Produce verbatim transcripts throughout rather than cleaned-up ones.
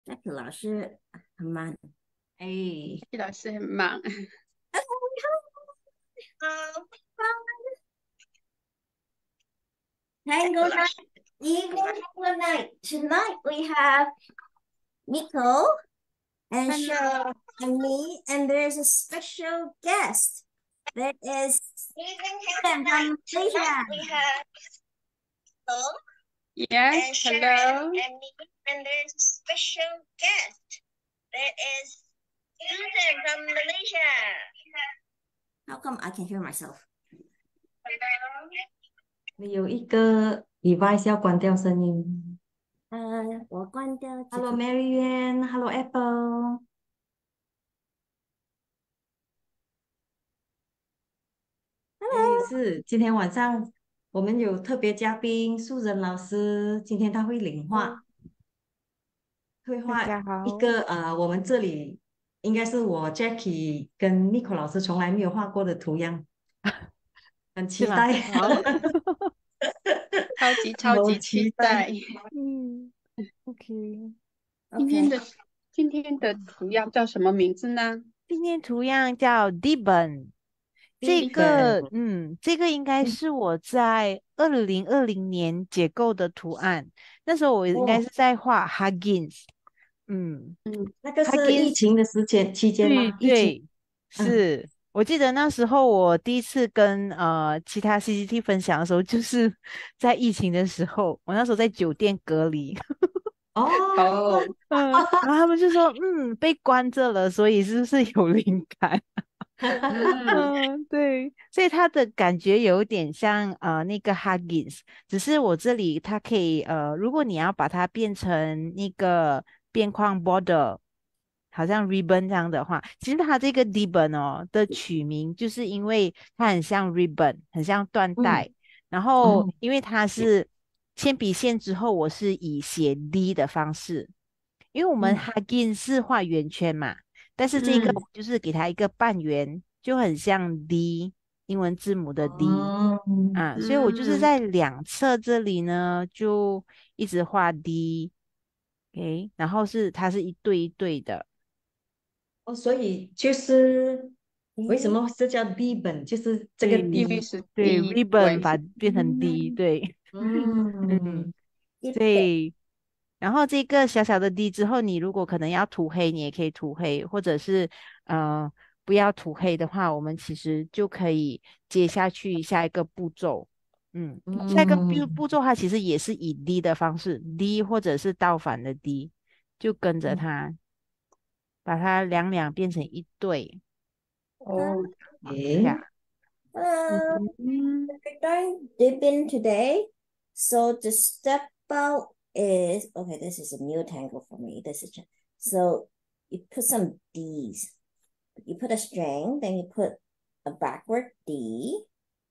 Jackie 老师很慢。哎老师很忙。 ，Tango night, evening tango night. Tonight we have Nico and Cheryl Hello， and me, and there's a special guest. There is Susan from Malaysia. yes, hello. And there's a special guest. There is Susan from Malaysia. How come I can hear myself? 你有一个 device 要关掉声音。 呃，我关掉这 Hello 个。 Marianne，Hello Apple。哎，是今天晚上我们有特别嘉宾素人老师，今天他会领哦， 画，会大画一家好。 个呃，我们这里应该是我 Jackie 跟 Nico 老师从来没有画过的图样，很是吗？ 期待， 好，超级超好级期期待。 待。 嗯，OK。 今天 OK， 的今天的图样叫什么名字呢？ 今天图样叫 Dibbon，这第一本， 个，嗯，这个应该嗯， 是我在二零二零年解构的图案。那时候我应该哦， 是在画 Huggins，嗯嗯， 那个是疫 ，Huggins， 情的时间期间对吗？疫情， 对， 嗯， 是我记得那时候我第一次跟呃其他 C C T 分享的时候，就是在疫情的时候，我那时候在酒店隔离。 哦， 哦， 嗯，然后他们就说，嗯，被关着了，所以是不是有灵感？ 嗯， 嗯，对，所以它的感觉有点像呃那个 Huggins，只是我这里它可以呃，如果你要把它变成那个边框 border，好像 ribbon 这样的话，其实它这个 ribbon 哦的取名就是因为它很像 ribbon，很像缎带， 嗯， 然后哦， 因为它是铅笔线之后，我是以写 D 的方式，因为我们嗯 Huggins 是画圆圈嘛。但是这个嗯， 我就是给它一个半圆，就很像 D，英文字母的 D 哦， 啊，所以我就是嗯， 在两侧这里呢，就一直画 D，OK，然后是它是一对一对的， 哦，所以就是为什诶， 么这叫 D 本，就是这个对因为 D， 是对第一 ，ribbon 位。 把变成 D， 嗯， 对，嗯， 嗯， 一本对，然后这个小小的 D 之后，你如果可能要涂黑，你也可以涂黑，或者是呃不要涂黑的话，我们其实就可以接下去下一个步骤。嗯，下一个步嗯， 步骤它其实也是以 D 的方式，D 或者是倒反的 D，就跟着它把它两两变成一对， 哦， 往诶， 下。 ，Hello， 嗯， we're going dipping today. So the step out is okay. This is a new tangle for me. This is just, so you put some D's. You put a string, then you put a backward D,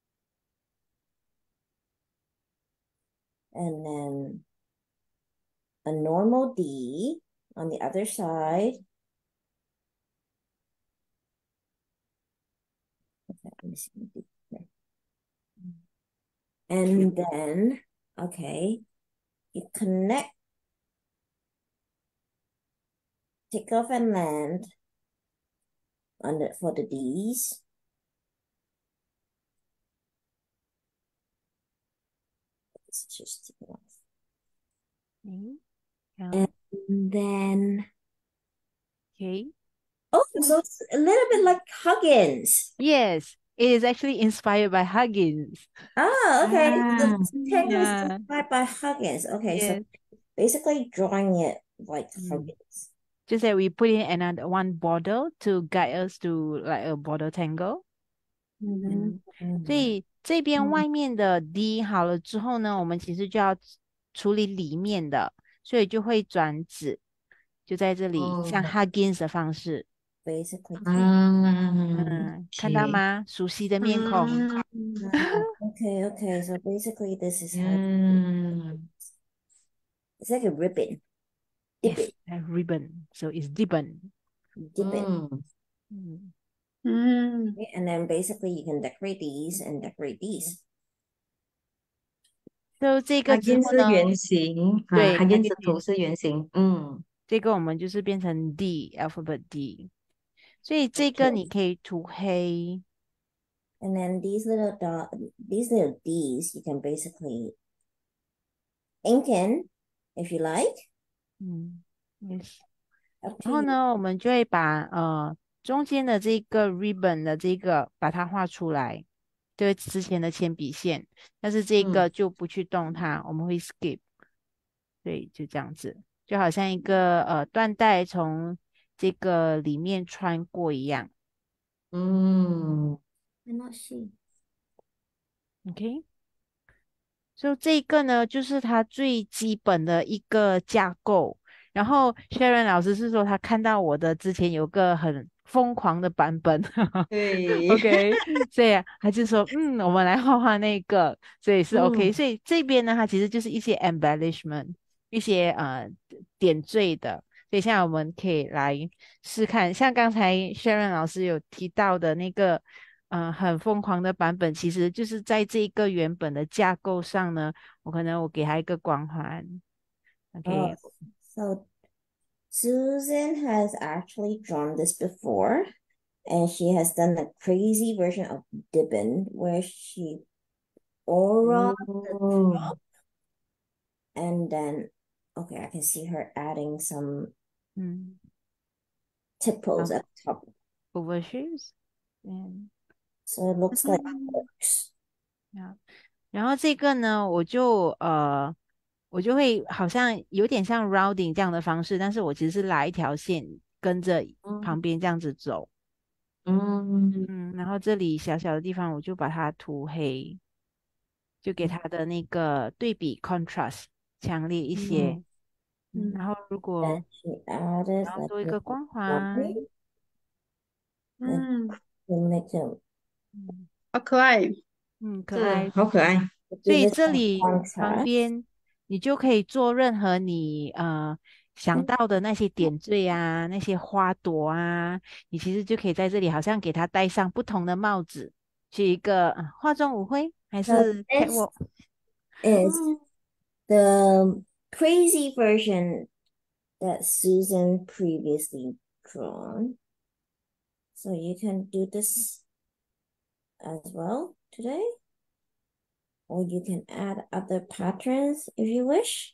and then a normal D on the other side. Okay, let me see. And then, okay, you connect, take off and land on the for the D's. It's just taking off. 嗯，好 And then, ，OK。 oh, so it's a little bit like Huggins. Yes, it is actually inspired by Huggins. Ah, okay. So 啊， this tangle is Yeah, inspired by Huggins. Okay, so yes. basically drawing it like Mm. Huggins. Just that we put in another one border to guide us to like a border tangle. 嗯， 嗯，所 Mhm. 以这边嗯， 外面的 D 好了之后呢，我们其实就要处理里面的，所以就会转纸，就在这里像哦， Huggins 的方式。 Basically. 啊嗯，看到 ，OK， 吗？熟悉的面孔。 嗯， Ah, okay, okay. So basically this is how 嗯， it's like a ribbon. Dip Yes, it, a ribbon. So it's ribbon. dip it. 嗯， 嗯， 嗯， Okay, and then basically you can decorate these and decorate these. 就这个它之后呢， 竟是圆形啊， 对它 h u 竟 g 是 g 图是圆形，嗯， 这个我们就是变成 D alphabet D，所以这个 Okay. 你可以涂黑。 And then these little dot, these little D's, you can basically ink in if you like. 嗯，yes。 Up to 然后 you. 呢，我们就会把呃中间的这个 ribbon 的这个把它画出来，就是之前的铅笔线，但是这个嗯就不去动它，我们会 skip。对，就这样子，就好像一个呃缎带从这个里面穿过一样。 嗯 I'm not sure. OK，所以这个呢，就是它最基本的一个架构。然后 Sharon 老师是说，他看到我的之前有个很疯狂的版本对， ，OK，所以他就说，嗯，我们来画画那个，所以是 OK。 嗯所以这边呢，它其实就是一些 embellishment，一些呃点缀的。所以现在我们可以来试看，像刚才 Sharon 老师有提到的那个。呃，很疯狂的版本，其实就是在这个原本的架构上呢，我可能我给它一个光环 Oh, ，OK， so Susan has actually drawn this before, and she has done a crazy version of Dibbin where she aura the 哦， top and then okay, I can see her adding some 嗯， tipples 好 at the top. ，overshoes，嗯 So it looks like 嗯， hooks. 好，然后这个呢，我就呃，我就会好像有点像 rounding 这样的方式，但是我其实是拉一条线跟着旁嗯边这样子走， 嗯嗯，然后这里小小的地方我就把它涂黑。就给它的那个对比 contrast 强烈一些。 嗯嗯，然后如 Then 果 she added 然后 like 多一 a 个光环， line 嗯， to make it 嗯好可爱。 嗯，可是爱。 好可爱。 to 所 give 以 it 这 some 里旁 contrast. 边你就可以做任何你呃想到的那些点缀啊，那些花朵啊，你其实就可以在这里好像给它戴上不同的帽子，去一个呃化妆舞会还 So 是 this catwalk。 is 嗯， the crazy version that Susan previously drawn. So you can do this as well today, or you can add other patterns if you wish.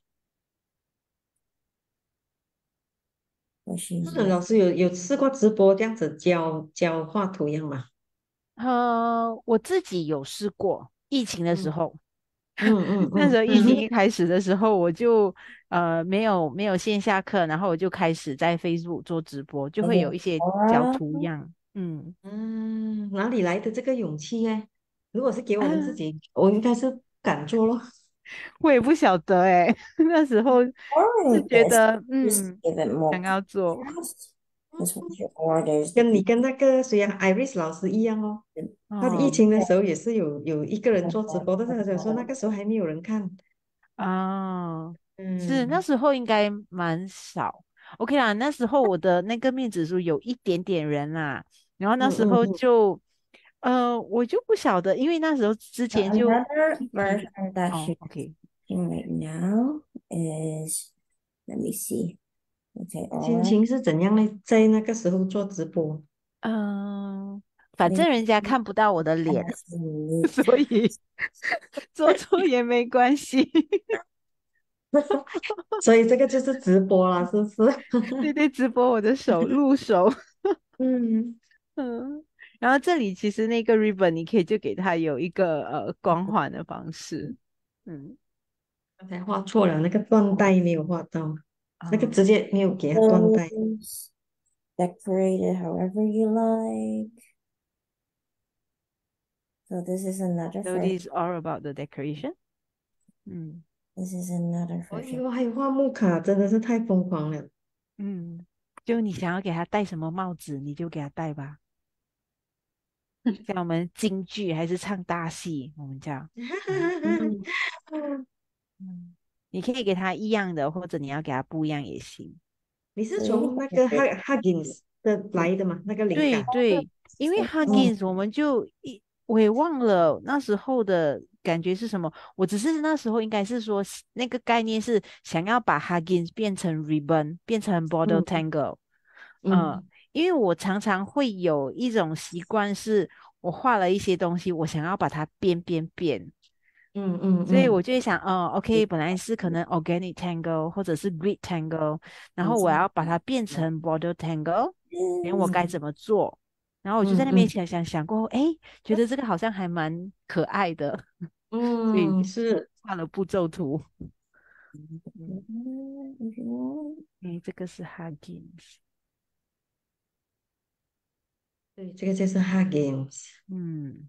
What 或 she's 者老师有有试过直播这样子教教画图样吗？ 呃，我自己有试过，疫情的时嗯候。 嗯嗯那时候疫情嗯一开始的时候，我就呃没有没有线下课，然后我就开始在 Facebook 做直播，就会有一 making 些小 aura. 图样。嗯， 嗯，哪里来的这个勇气呢？如果是给我们自啊， 己，我应该是不敢做咯。 我也不晓得哎，那时候是 Or 觉 this, 得 just 嗯 give it 想 more 要做 contrast. This one's your orders the 跟你 deep 跟那个谁啊，Iris 老师一样哦。他的疫哦情的时候也是有有一个人做直播，但是他讲说那个时候还没有人看。 哦，是那嗯时候应该蛮少。OK 啦，那时候我的那个面子书有一点点人啦，然后那嗯时候嗯嗯， 就，呃，我就不晓得，因为那时候之前就 Another 疫情， version that 哦 she's ，OK， using right now is, let me see. Okay, 心 aura. 情是怎样呢？在那个时候做直播， 嗯、反 Then 正人家看不到我的脸， absolute 所以做错也没关系。 所以这个就是直播啦，是不是？ 对对，直播我的手，入手。 嗯， 嗯，然后这里其实那个 ribbon 你可以就给它有一个呃光环的方式，嗯刚才画错了，那个缎带没有画到，那个啊， 直接没有给他缎带。 those, decorate it however you like. So this is another so version. this is all about the decoration。嗯 This is another 哎 version. 呦，还有画木卡，真的是太疯狂了。 嗯，就你想要给它戴什么帽子，你就给它戴吧。像我们京剧还是唱大戏，我们叫嗯嗯， 嗯，你可以给它一样的，或者你要给它不一样也行。 你是 So you 从那 can 个 decorate Hug Huggins 的来的吗？那个灵对感？ 对，因为 it. Oh. Huggins 我们就一我也忘了那时候的感觉是什么。我只是那时候应该是说那个概念是想要把 huggins 变成 ribbon，变成 border 嗯 tangle。嗯， 嗯因为我常常会有一种习惯，是我画了一些东西，我想要把它变变变。 嗯嗯所以我嗯就会想，哦，OK，本来是可能 organic tangle 或者是 grid tangle，然后我要把它变成 border tangle，然后我该怎么做？然后我就在那边嗯嗯想想想过后，哎，觉得这个好像还蛮可爱的，所以嗯， 就是， 画了步骤图。嗯， 嗯哎，这个是 Huggins。 对，这个就是 Huggins， 嗯，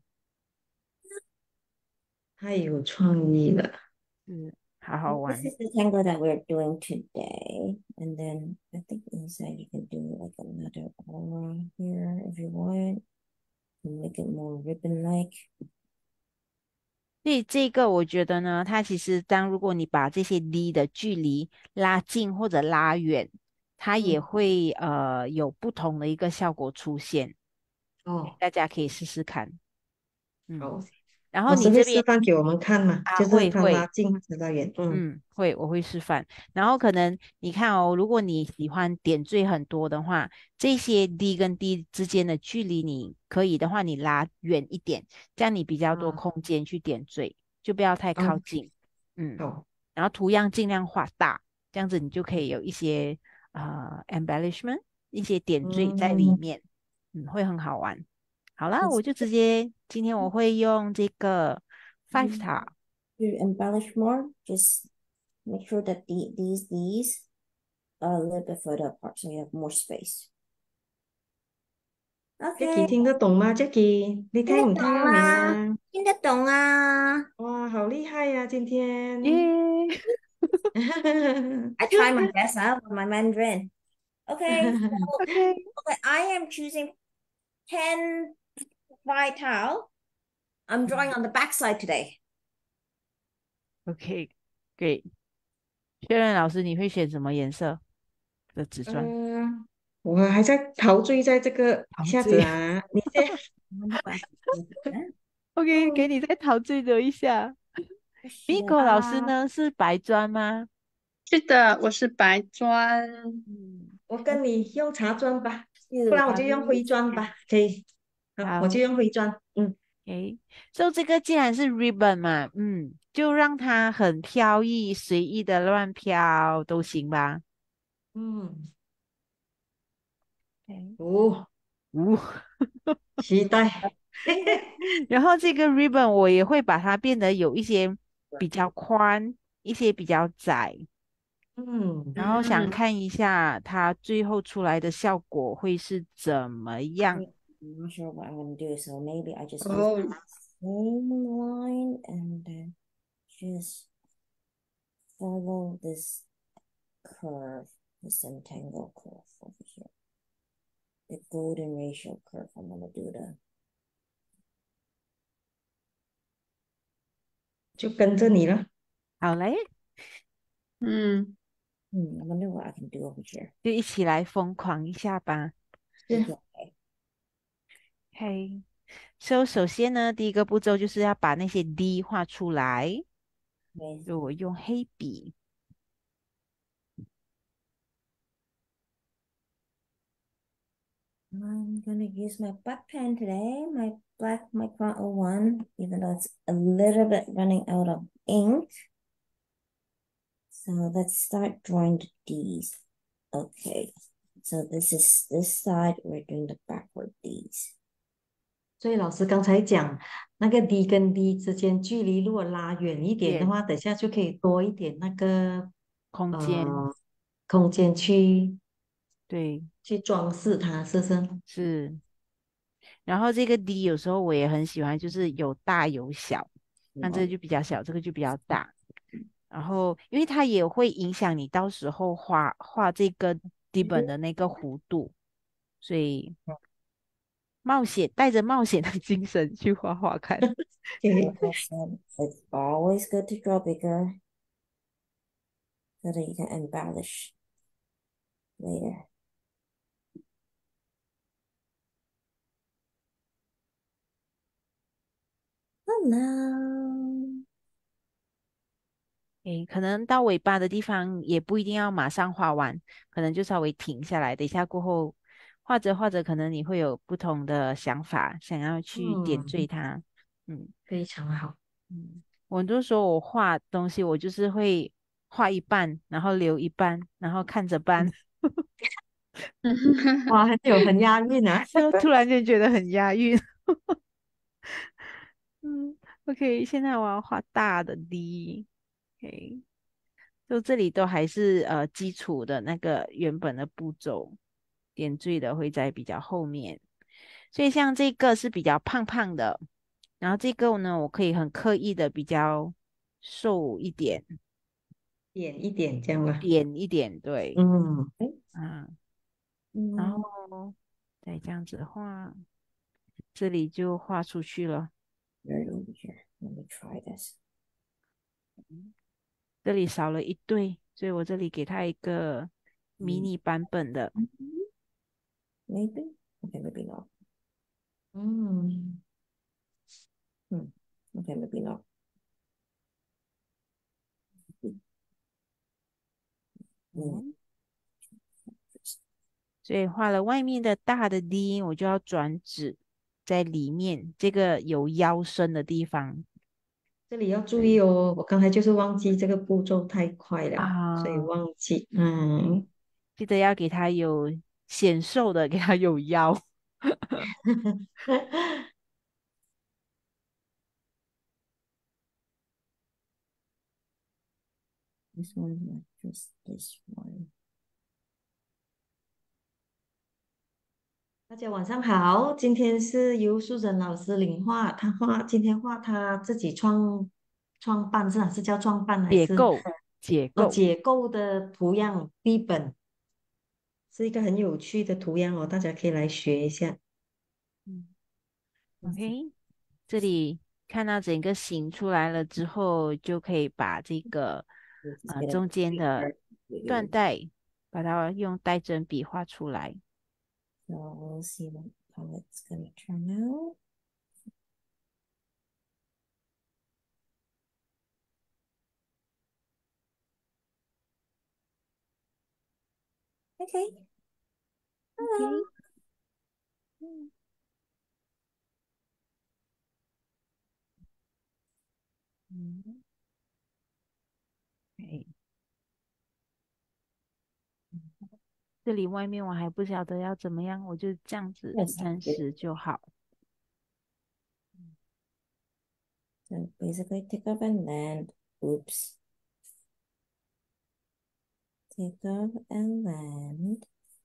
太有创意了。 是好好 This 玩。 is the tangle that we're doing today. And then I think inside you can do like another aura here if you want to make it more ribbon-like. 所以这个我觉得呢，它其实当如果你把这些 D 的距离拉近或者拉远，它也嗯， 会呃有不同的一个效果出现， 哦， 大家可以试试看。嗯， 好， 然后老师会你这边示范给我们看吗？ 啊就是它拉会会近或者拉远。嗯嗯，会，我会示范。然后可能你看哦，如果你喜欢点缀很多的话，这些 D 跟 D 之间的距离，你可以的话，你拉远一点，这样你比较多啊空间去点缀，就不要太靠 ，OK， 近。嗯， 好， 然后图样尽量画大，这样子你就可以有一些呃 embellishment，一些点缀在里嗯面，嗯，会很好玩。好啦， It's 我就直接今天我会用这个 five star。 to embellish more, just make sure that the, these these are a little bit further apart so you have more space. Jackie OK， 听得懂吗？Jackie，你听得懂聽唔聽得明啊， 啊？ 听得懂啊。 哇，好厉害呀、今天。 耶 I try my best out with my Mandarin. Okay, so OK okay, I am choosing ten by tile. I'm drawing on the back side today. OK，great。确认老师，你会选什么颜色的纸砖？ 嗯，我还在陶醉在这个一下子陶醉。 啊，你先。 OK，给嗯， 你再陶醉的一下。Miko 老师啊， 呢是白砖吗？ 是的，我是白砖。 嗯， 我跟你用茶砖吧，不 Two 然我就用灰 others. 砖吧，可以。好，我好就用灰砖。嗯 ，OK。So 这个既然是 ribbon 嘛，嗯，就让它很飘逸，随意的乱飘都行吧。 嗯， OK， 哦， 呜， 期待。 然后这个 ribbon 我也会把它变得有一些比较宽，一些比较窄。 嗯， 然后想嗯， 看一下它最后出来的效果会是怎么样。 I'm not sure what I'm going to do, so maybe I just use 哦， the same line and then just follow this curve, this entangle curve over here. The golden ratio curve. I'm going to do the, 就跟着你了。 好嘞， 嗯， hmm, I wonder what I can do over here. 就一起来疯狂一下吧。 是， Okay. OK，so 首先呢，第一个步骤就是要把那些 D 画出来。 Okay. 就我用黑笔， I'm gonna use my black pen today, my black Micron oh one, even though it's a little bit running out of ink. So let's start drawing the D's. Okay, so this is this side, we're doing the backward D's. 所以老师刚才讲那个 D 跟 D 之间距离如果拉远一点的点话，等下就可以多一点那个空间， 呃空间去对， 去装饰它，是不是？ 是。然后这个 D 有时候我也很喜欢，就是有大有小，那这个就比较小，这个就比较大。然后因为它也会影响你到时候画画这个底本的那个弧度，所以冒险带着冒险的精神去画画看。 Like I said, it's always good to draw bigger so that you can embellish later. now. 诶，可能到尾巴的地方也不一定要马上画完，可能就稍微停下来，等一下过后画着画着，可能你会有不同的想法，想要去点缀嗯， 它。嗯非常好。 嗯，我很多时候我画东西，我就是会画一半，然后留一半，然后看着办， 哇，很有很押韵啊。 然后突然间觉得很押韵。嗯，OK，现在我要画大的 D，OK，就这里都还是呃基础的那个原本的步骤，点缀的会在比较后面。所以像这个是比较胖胖的，然后这个呢，我可以很刻意的比较瘦一点， 点一点这样吧。 扁一点，对， 嗯， 嗯，然 Mm, 后再这样子画，这里就画出去了。 right over here. Let me try this. 这里少了一对，所以我这里给它一个迷 Mm, 你版本的。 Maybe? Okay, maybe not. 嗯， Hmm. Okay, maybe not. 嗯， 嗯，所以画了外面的大的 D，我就要转指在里面这个有腰身的地方。 这里要注意对哦，我刚才就是忘记这个步骤太快了，所以啊， 忘记。嗯， 记得要给它有显瘦的，给它有腰。 this one, not just this one. 大家晚上好，今天是由素珍老师领画，他画今天画他自己创创办是吧？是叫创办还是解构，解哦构。 解构的图样壁本，是一个很有趣的图样哦，大家可以来学一下。 嗯，OK，这里看到整个形出来了之后，就可以把这个 This is 呃 gonna 中间 be 的 very weird. 缎带，把它用带针笔画出来。 So we'll see what, how it's gonna turn out. Okay. Hello. OK，嗯嗯，OK，这里外面我还不晓得要怎么样，我就这样子 Yes. 暂时就好。 So basically take off and land. Oops. Take off and land.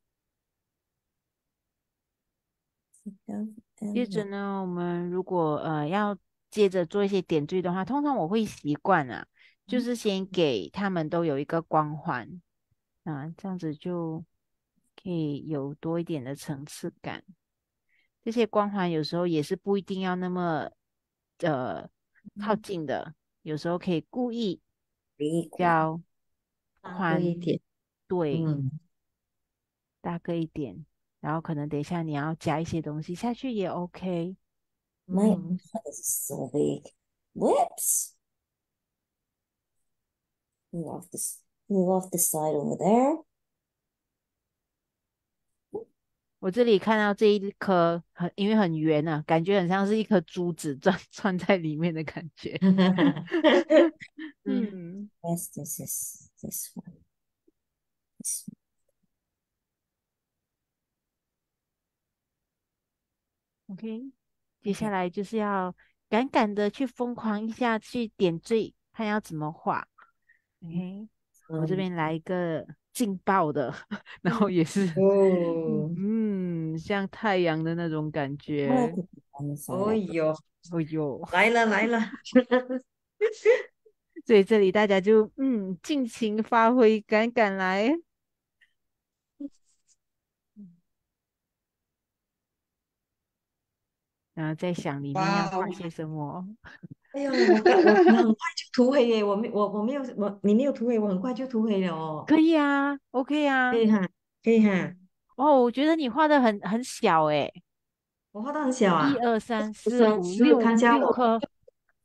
Take off 接 and 着 land. 呢，我们如果呃要接着做一些点缀的话，通常我会习惯啊，就是先给他们都有一个光环啊，这样子就可以有多一点的层次感。这些光环有时候也是不一定要那么呃靠近的，有时候可以故意 Really 比 cool. 较大个一宽， 点， 对， 嗯大个一点，然后可能等一下你要加一些东西下去也 OK。 My 嗯， God, this is so big. Whoops. Move off this. Move off the side over there. 我这里看到这一颗很，因为很圆啊，感觉很像是一颗珠子钻钻在里面的感觉。嗯 Yes, this is this one. This ，OK，接 one. 下 Okay. 来就是要敢敢的去疯狂一下，去点缀，看要怎么画。OK，我这 Um, 边来一个劲爆的，然后也是， 哦， 嗯，像太阳的那种感 I 觉。 could put on the side. 哦哟， 哦哟， 来了来了， 所以这里大家就嗯尽情发挥，敢敢来。然后在想里面要哇哦！ 画些什么。 哎呦，我刚我我很快就涂黑耶，我没我我没有我你没有涂黑，我很快就涂黑了哦。 可以啊，OK 啊， 可以哈，可以哈， 嗯，哦，我觉得你画的很很小诶， 我画的很小啊， 一二三不是四五是六看一下我六颗，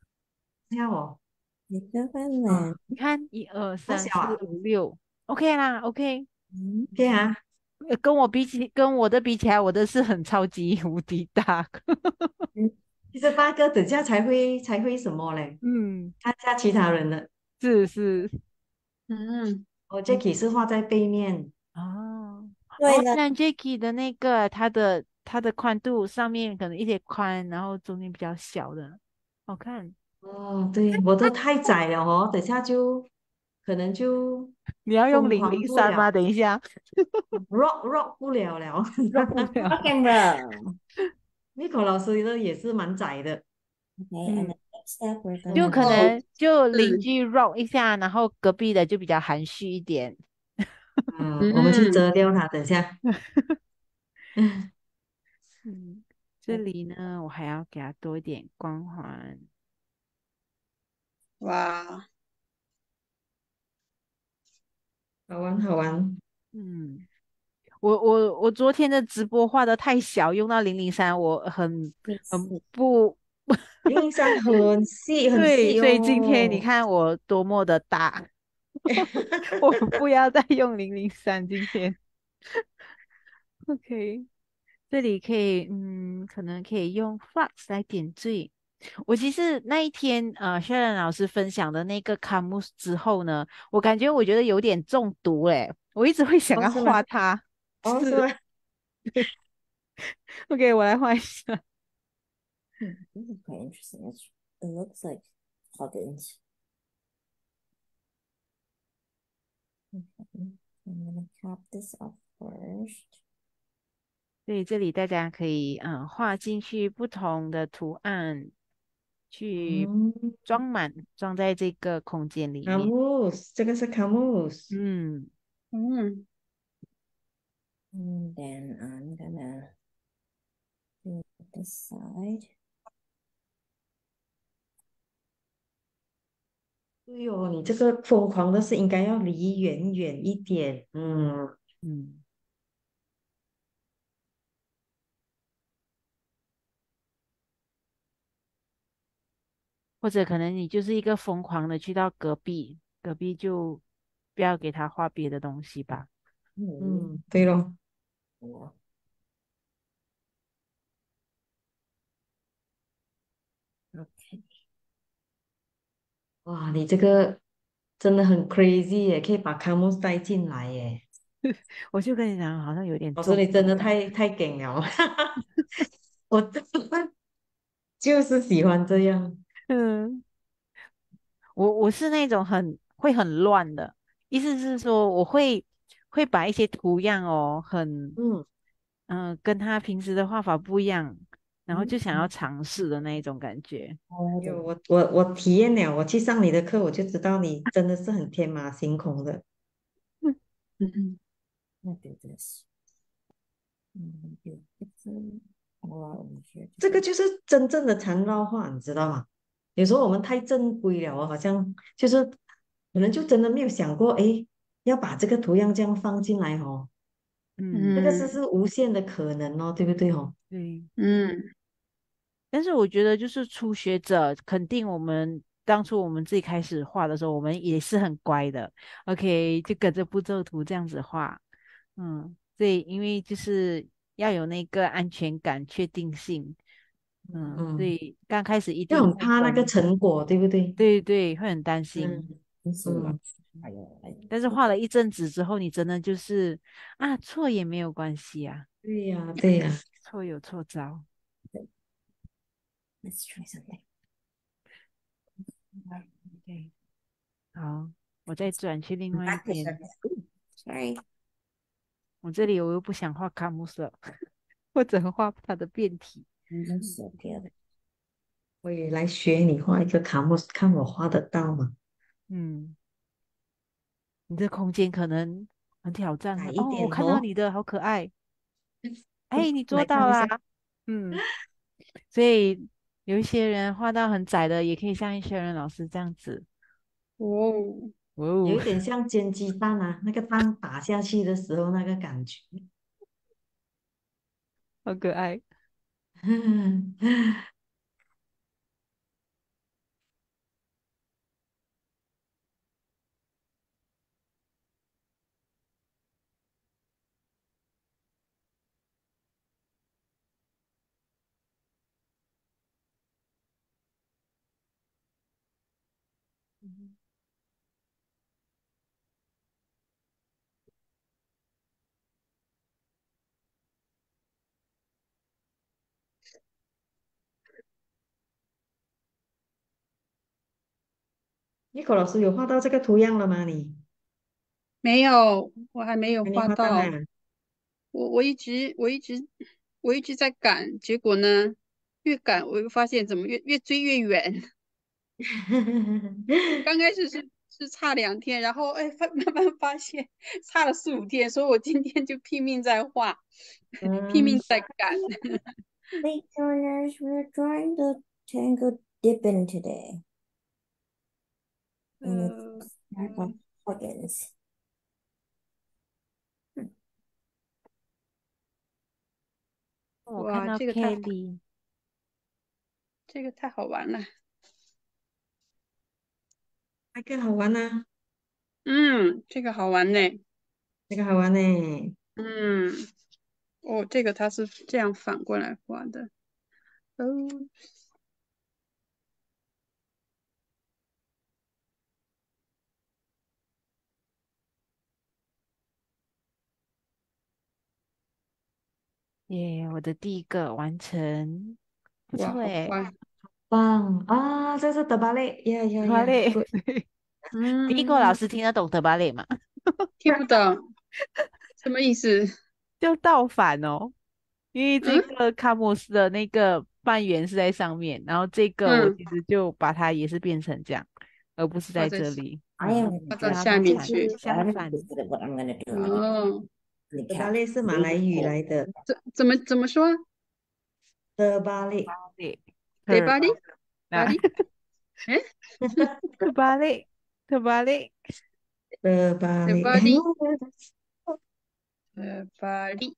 跳哦， 一个饭啊， 碗， 你看，一二三四多小啊五六，OK 啦，OK。 嗯， ？OK 啊， 呃跟我比起，跟我的比起来，我的是很超级无敌大。 嗯其实八个等下才会才会什么嘞？ 嗯， 看一下其他人的。 是是。 嗯， 我嗯 Jacky 是画在背面， 哦哦， 对了， 像 Jacky 的那个，它的它的宽度上面可能一点宽，然后中间比较小的，好看。 哦，对，我的太窄了哦，等下就可能就你要用疯零狂不了零三吗？等一下 ，rock rock 不了了。 ，rock 不了。 rock and roll。 n 口老师的也是蛮窄的， Okay, and the 嗯， next step we're 就 gonna 可 do 能就邻嗯居 rock 一下，然后隔壁的就比较含蓄一点。 嗯，我们去嗯， 遮掉它，等下。 嗯，这里呢，我还要给它多一点光环。 哇， 好玩好玩， 嗯。我我我昨天的直播画的太小，用到零零三，我很很 this 不零零三很细很对， 细所以今天你哦。 看我多么的大，我不要再用零零三今天。OK，这里可以，嗯，可能可以用 flux 来点缀。我其实那一天，呃，薛然老师分享的那个卡姆斯之后呢，我感觉我觉得有点中毒诶，我一直会想哦， 要是吗？ 画它。 哦，是吗？ 是，OK，我来画一下。 hmm, this is quite interesting. It's, it looks like puddings. Okay, I'm gonna cap this up first. 所以这里大家可以嗯画进去不同的图案，去嗯， 装满，装在这个空间里卡面。 姆斯，这个是卡姆斯。 嗯， 嗯， And then I'm gonna do this side. 对哦，你这个疯狂的是应该要离远远一点。嗯嗯，或者可能你就是一个疯狂的去到隔壁，隔壁就不要给他画别的东西吧。 Hmm, 嗯，对咯。 yeah, okay. 哇，你这个真的很 crazy 耶，可以把卡姆斯带进来耶。 我就跟你讲，好像有点老师， 中你真的毒。 太太梗了，我就是喜欢这样。 嗯，我我是那种很会很乱的，意思是说我会会把一些图样哦，很嗯嗯、呃跟他平时的画法不一样，然后就想要嗯嗯， 尝试的那一种感觉。 好的， 有我我我体验了，我去上你的课，我就知道你真的是很天马行空的。 嗯， 那 do this. I'm gonna do pixel all over here 这个 together. 就是真正的缠绕画，你知道吗？有时候我们太正规了哦，好像就是可能就真的没有想过，诶，要把这个图样这样放进来哦， 嗯， 这个是嗯， 是无限的可能哦，对不对哦？ 对。 嗯， 但是我觉得就是初学者，肯定我们当初我们自己开始画的时候，我们也是很乖的。OK，就跟着步骤图这样子画。嗯，对，因为就是要有那个安全感、确定性。嗯，所嗯， 以刚开始一就定很怕那个会很， 成果，对不对？ 对对，会很担心。 嗯 this is what 嗯， I I 但是画了一阵子之后，你真的就是啊，错也没有关系啊， 对呀对呀。 错有错招。 let's try something. OK，好，我再转去另外一 Back to 边。 surface. Ooh, sorry. 我这里我又不想画卡姆斯了，或者画它的变体。 Let's so good. 我也来学你画一个卡莫斯，看我画得到吗？ 嗯，你这空间可能很挑战矮一哦。我看到点哦， 你的好可爱，哎，你做到啦。 来看一下。 嗯，所以有一些人画到很窄的，也可以像一些人老师这样子。 哦， 哇哦， 有一点像煎鸡蛋啊，那个蛋打下去的时候那个感觉。 好可爱。 一口老师有画到这个图样了吗？你没有，我还没有还没画到啊？ 画到。我我一直我一直我一直在赶，结果呢，越赶我又发现怎么越越追越远。刚开始是是差两天，然后哎发慢慢发现差了四五天，所以我今天就拼命在画，拼嗯， 命在赶。 Late joiners, we're drawing the tangle dipping today. And 呃， it's part of Huggins. 哇， 我看到这个太 Kelly， 这个太好玩了。 那个好玩啊， 嗯，这个好玩呢。 这个好玩呢。 嗯，哦，这个它是这样反过来画的。哦， 耶，我的第一个完成，不哇， 错诶， 好快。 棒啊！这是德巴类呀呀德巴呀类， ，good。 第一个老嗯， 师听得懂德巴类吗？ 听不懂什么意思？ 就倒反哦，因为这嗯个卡莫斯的那个半圆是在上面，然后这个我嗯， 其实就把它也是变成这样，而不是在画在这里， I 嗯， am going 画 to 到所以 draw 它下倒反面去。 I 相 haven't 反， decided what I'm going to do. I'm going to 哦， the 德巴 cat. 类是马来语来的， 怎怎么怎么说？ 德巴类， 对，特德巴利巴啊， 利？哎， 特巴类，特巴类， 德巴类。 德巴利，德巴利。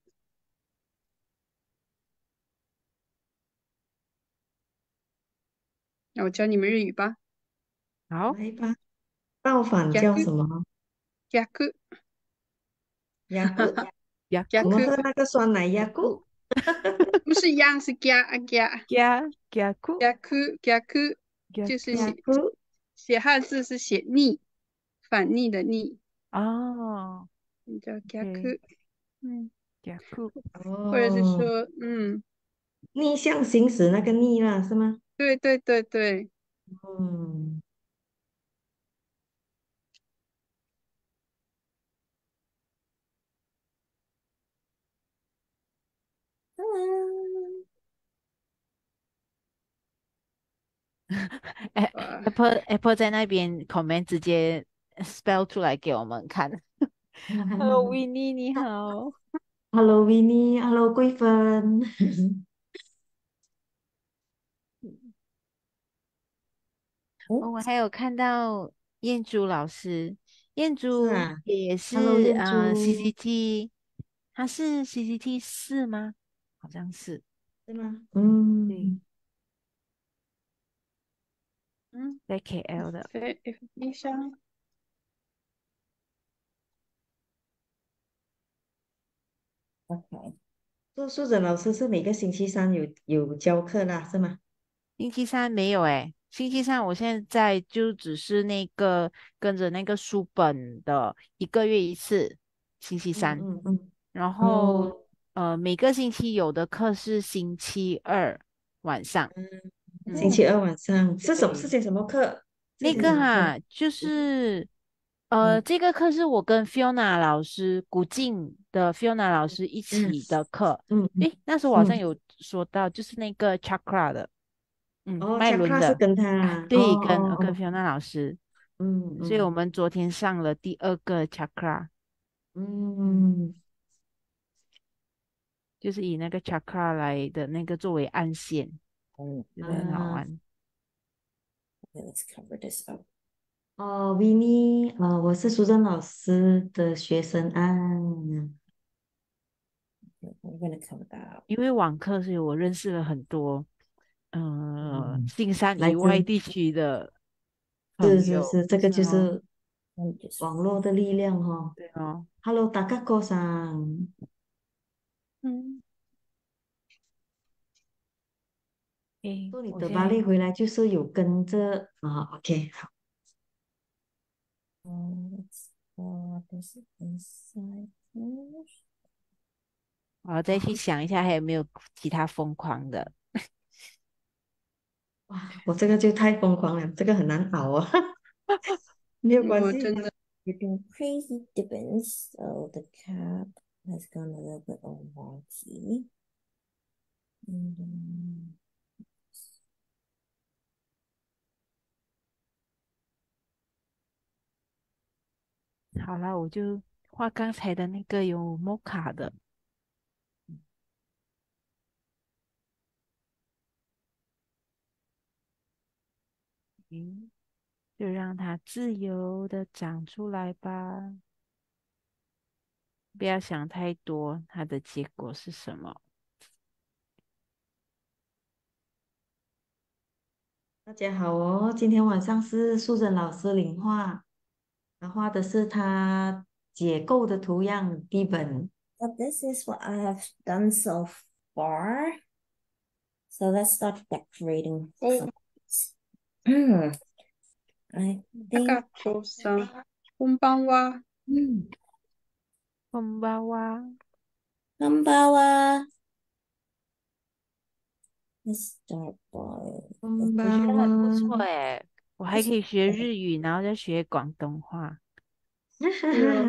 那我教你们日语吧。 好， 来吧，倒反叫逆什么？ 逆牙骨？ 雅库我们逆， 喝那个酸奶牙骨。 雅库不是呀，是加啊加。 加雅库逆逆雅库， 就是写牙骨。 写汉字是写逆，反逆的逆， 哦叫 ，OK， 逆。嗯， 雅库， 或者是哦， 说，嗯， 逆向行驶那个逆啦，是吗？ 对对对对。 嗯， 哎哇， ，Apple Apple 在那边 comment 直接 spell 出来给我们看。Hello Winnie，你好。 Hello Winnie，Hello 桂芬。 哦，我还有看到燕珠老师，燕珠是啊也 ，Hello 是燕呃珠， C C T，他是 C C T 四吗？好像是， 是吗？ 对， 嗯， 嗯， 在 K L 的。 在 F B 上。 Okay. 做素诊老师是每个星期三有有教课啦，是吗？ 星期三没有诶，星期三我现在就只是那个跟着那个书本的一个月一次，星期嗯三， 嗯嗯， 然后哦， 呃每个星期有的课是星期二晚上， 嗯，星嗯， 期二晚上是什么是对。 些什么课？是那些什么课？ 个哈，就是呃， 嗯这个课是我跟 Fiona 老师，古晋的 Fiona 老师一嗯起的课。 嗯嗯诶，那时候我好像嗯， 有说到，就是那个 chakra 的，嗯， 哦脉轮 ，chakra 是的跟他啊， 啊，哦对，跟呃跟哦哦， Fiona 老师，所以我嗯嗯们昨天上了第二个 chakra，嗯， 嗯就是以那个 chakra 来的那个作为暗线， Um, 觉得很好啊。 玩。 okay, let's cover this up. 哦，Winnie，呃，我是苏珍老师的学生啊。 Okay, we're going to cover that up. 因为网课，所以我认识了很多，呃， 嗯， 新山以外来自地区的朋友， 是是是，这个是哦， 就是 And just 网络的力量哈、 对哦， Hello，大家哥上， 嗯， 诶， 说你我现在的芭蕾回来就是有跟着啊，OK，好， What is it inside first? 我要再去想一下还有没有其他疯狂的。 哇，我这个就太疯狂了，这个很难熬啊。没有关系。 我真的 You're doing crazy dippings, so the cap has gone a little bit all wonky. And then 好了，我就画刚才的那个有 mocha 的。嗯，就让它自由的长出来吧，不要想太多，它的结果是什么。 大家好哦，今天晚上是素贞老师领画，他画的是他解构的图样基本。 so this is what I have done so far. So let's start decorating お、 some things. I 赤 think ちさん、こんばんは。 mm, こんばんは。 こんばんは. Let's start by こん我觉ばん得很不错は。 诶，我还可以学日语，然后再学广东话。 いや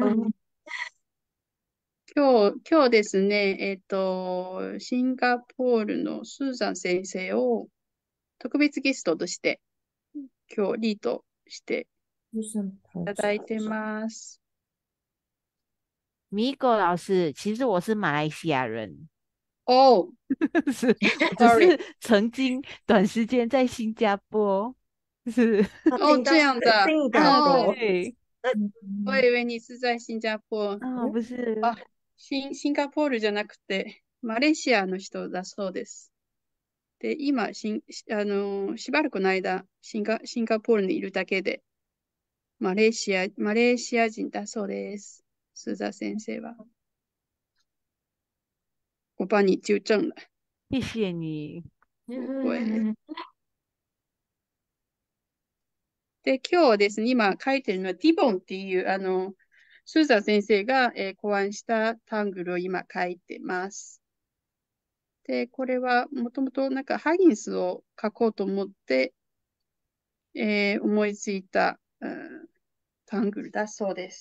今日、今日ですね、えっと、シンガポールのスーザン先生を特別ゲストとして今日リードして do some いただい project. てます。 米狗老师，其实我是马来西亚人， 哦、 是我只 sorry， 是曾经短时间在新加坡，是啊， 哦，这新加样的， 新加啊， 哦， 坡。 对， 我以为你是在新加坡。 啊，不是， あ、シン、シンガポールじゃなくて、マレーシアの人だそうです。で、今、しん、しあの、しばらくの間、シンガ、シンガポールにいるだけで、マレーシア、マレーシア人だそうです。スザ先生は。我帮你纠正了。 谢谢你。 不会。で、今日はですね、今書いてるのはディボンっていう、あの、スーザ先生が、えー考案したタングルを今書いてます。で、これはもともとなんかハギンスを書こうと思って、えー思いついた、うん、タングルだそうです。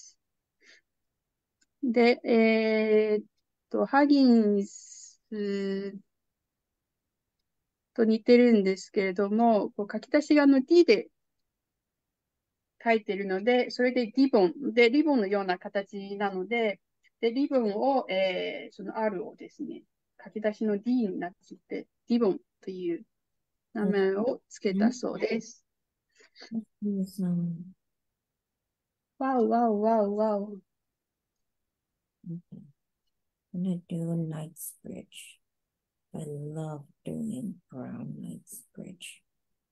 で、えーっと、ハギンスと似てるんですけれども、こう書き出しがあの D で書いてるので、それでリボン、で、リボンのような形なので、で、リボンを、えー、その R をですね、書き出しの D になっていて、リボンという名前をつけたそうです。 Do some わおわおわおわお。 okay. I'm gonna do a knight's bridge. I love doing brown knight's bridge.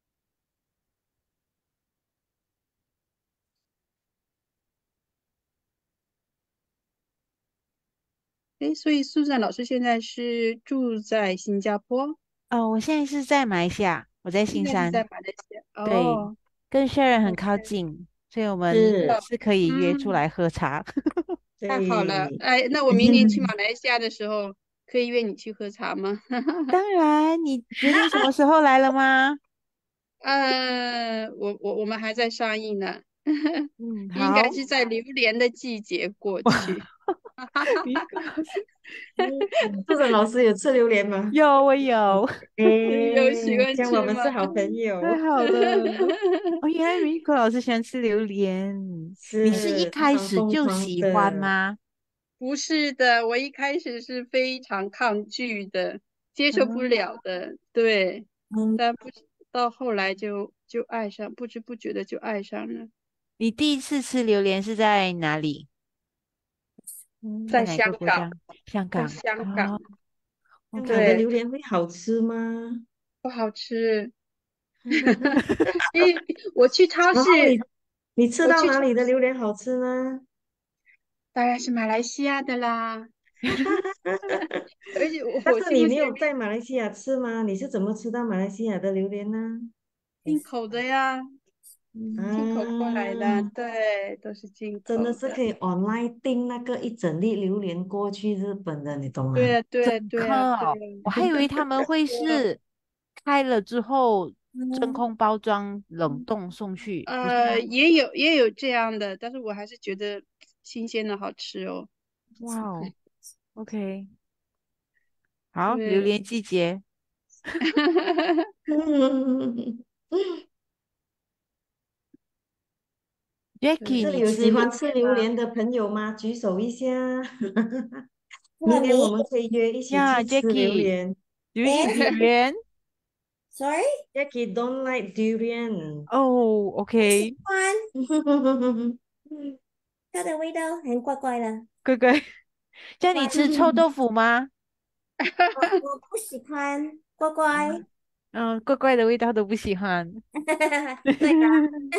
诶，所以苏珊老师现在是住在新加坡， 哦，我现在是在马来西亚，我在现在是在新山， 马来西亚。 对， 哦跟 Sharon 很靠 ，OK， 近，所以我们是， 是可以约出嗯， 来喝茶。 太好了。 对。 哎，那我明年去马来西亚的时候，可以约你去喝茶吗？ 当然，你决定什么时候来了吗？ 呃，我我我们还在商议呢， 嗯， 应该好。 是在榴莲的季节过哇， 去。 米果老师嗯，素贞老师有吃榴莲吗？ 有，我有， 你有喜诶， 欢这样我吃吗？ 们是好朋友。 太好了。哦，原来米果老师喜欢吃榴莲，你是一是非开始常疯就喜欢狂的。 吗？ 不是的，我一开始是非常抗拒的，接受不啊， 了的，对， Um, 但不到后来就就爱上，不知不觉的就爱上了。 你第一次吃榴莲是在哪里？在在嗯哪香港， 个国家？香在港。 香港， 啊，OK。 香港的对， 榴莲会好吃吗？ 不好吃。因为我去超市， 然后你你吃我去超到哪里的榴市， 莲好吃呢？ 当然是马来西亚的啦。而且我我但是你没进入这边有在马来西亚吃吗？你是怎么吃到马来西亚的榴莲呢？ 进口的呀。 进口过来的， 啊， 对，都是进真的口的。 是可以 online 订那个一整粒榴莲过去日本的，你懂吗？ 对呀，对呀， 真对呀，对的， 呀。 我还以为他们会是开了之后真嗯， 空包装冷冻送去，不是呃， 吗？ 也有也有这样的，但是我还是觉得新鲜的好吃哦。 哇哦，OK，好，榴对。 莲季节，Jackie， 对。 这里你吃榴有喜欢吃莲吗？ 榴莲的朋友吗？举手一下。明年我那你们可以约一起呀去吃榴莲。 ，Jackie，Do you eat 哎 durian？ ，sorry， Jackie don't like durian。 哦不喜 ，OK， 欢，它的味道很怪怪的， 乖乖，叫你怪怪的， 吃臭豆腐吗？ 我不喜欢，怪怪， 嗯，怪怪的味道都不喜欢。 对的，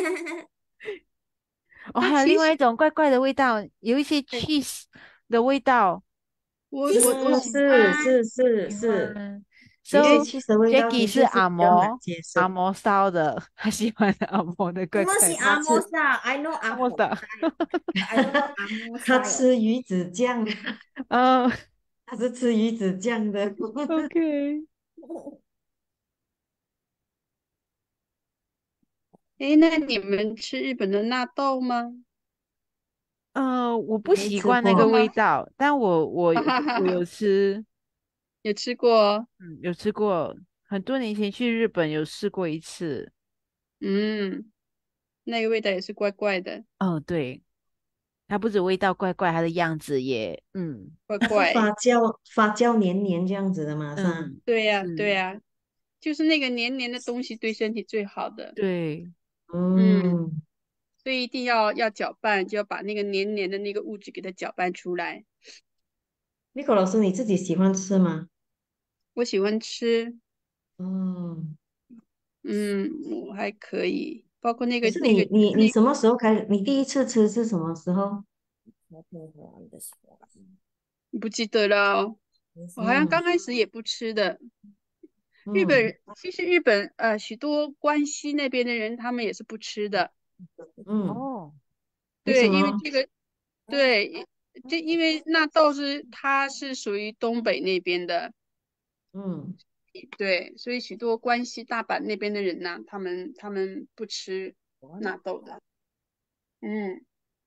哦， 它还有另外一其实种怪怪的味道，有一些 cheese 的味道， 我我我嗯， 其实不喜是欢， 是是喜是， 欢。 有一些 So 诶， 气的味道 Jackie 是的确是比阿较难嬷接受。 阿嬷烧的，他喜欢阿嬷的什怪怪的么是阿摩他吃萨？I know 阿婆阿嬷烧。 style，but I don't know 阿摩他 style。 吃鱼子酱， 嗯他是吃鱼子酱的。 ，OK， 诶，那你们吃日本的纳豆吗？ 嗯，我不没习惯那个吃过。 过吗？ 味道，但我我哈哈哈我有哈， 吃， 有吃过哦。 嗯，有吃过，很多年前去日本有试过一次。 嗯，那个味道也是怪怪的， 哦，对，它不止味道怪怪，它的样子也，嗯怪它是发怪。 酵发酵黏黏这样子的嘛，是吧？ 嗯， 对呀，对是， 呀，就是那个黏黏的东西对身体最好的。 对。 嗯， 嗯， 所以一定要要搅拌，就要把那个黏黏的那个物质给它搅拌出来。 n i c o 老师你自己喜欢吃吗？ 我喜欢吃。 哦， 嗯，我还可以，包括那可是个那个你你你那什么时候开？你第一次吃是什么时候？ 不记得了哦，我好像嗯刚开始也不吃的。日本嗯人其实日本呃许多关西那边的人他们也是不吃的。 嗯， 哦， 对， 为什么？ 因为这个对，这因为纳豆是它是属于东北那边的。 嗯， 对，所以许多关西大阪那边的人呢，他们他们不吃纳豆的。嗯。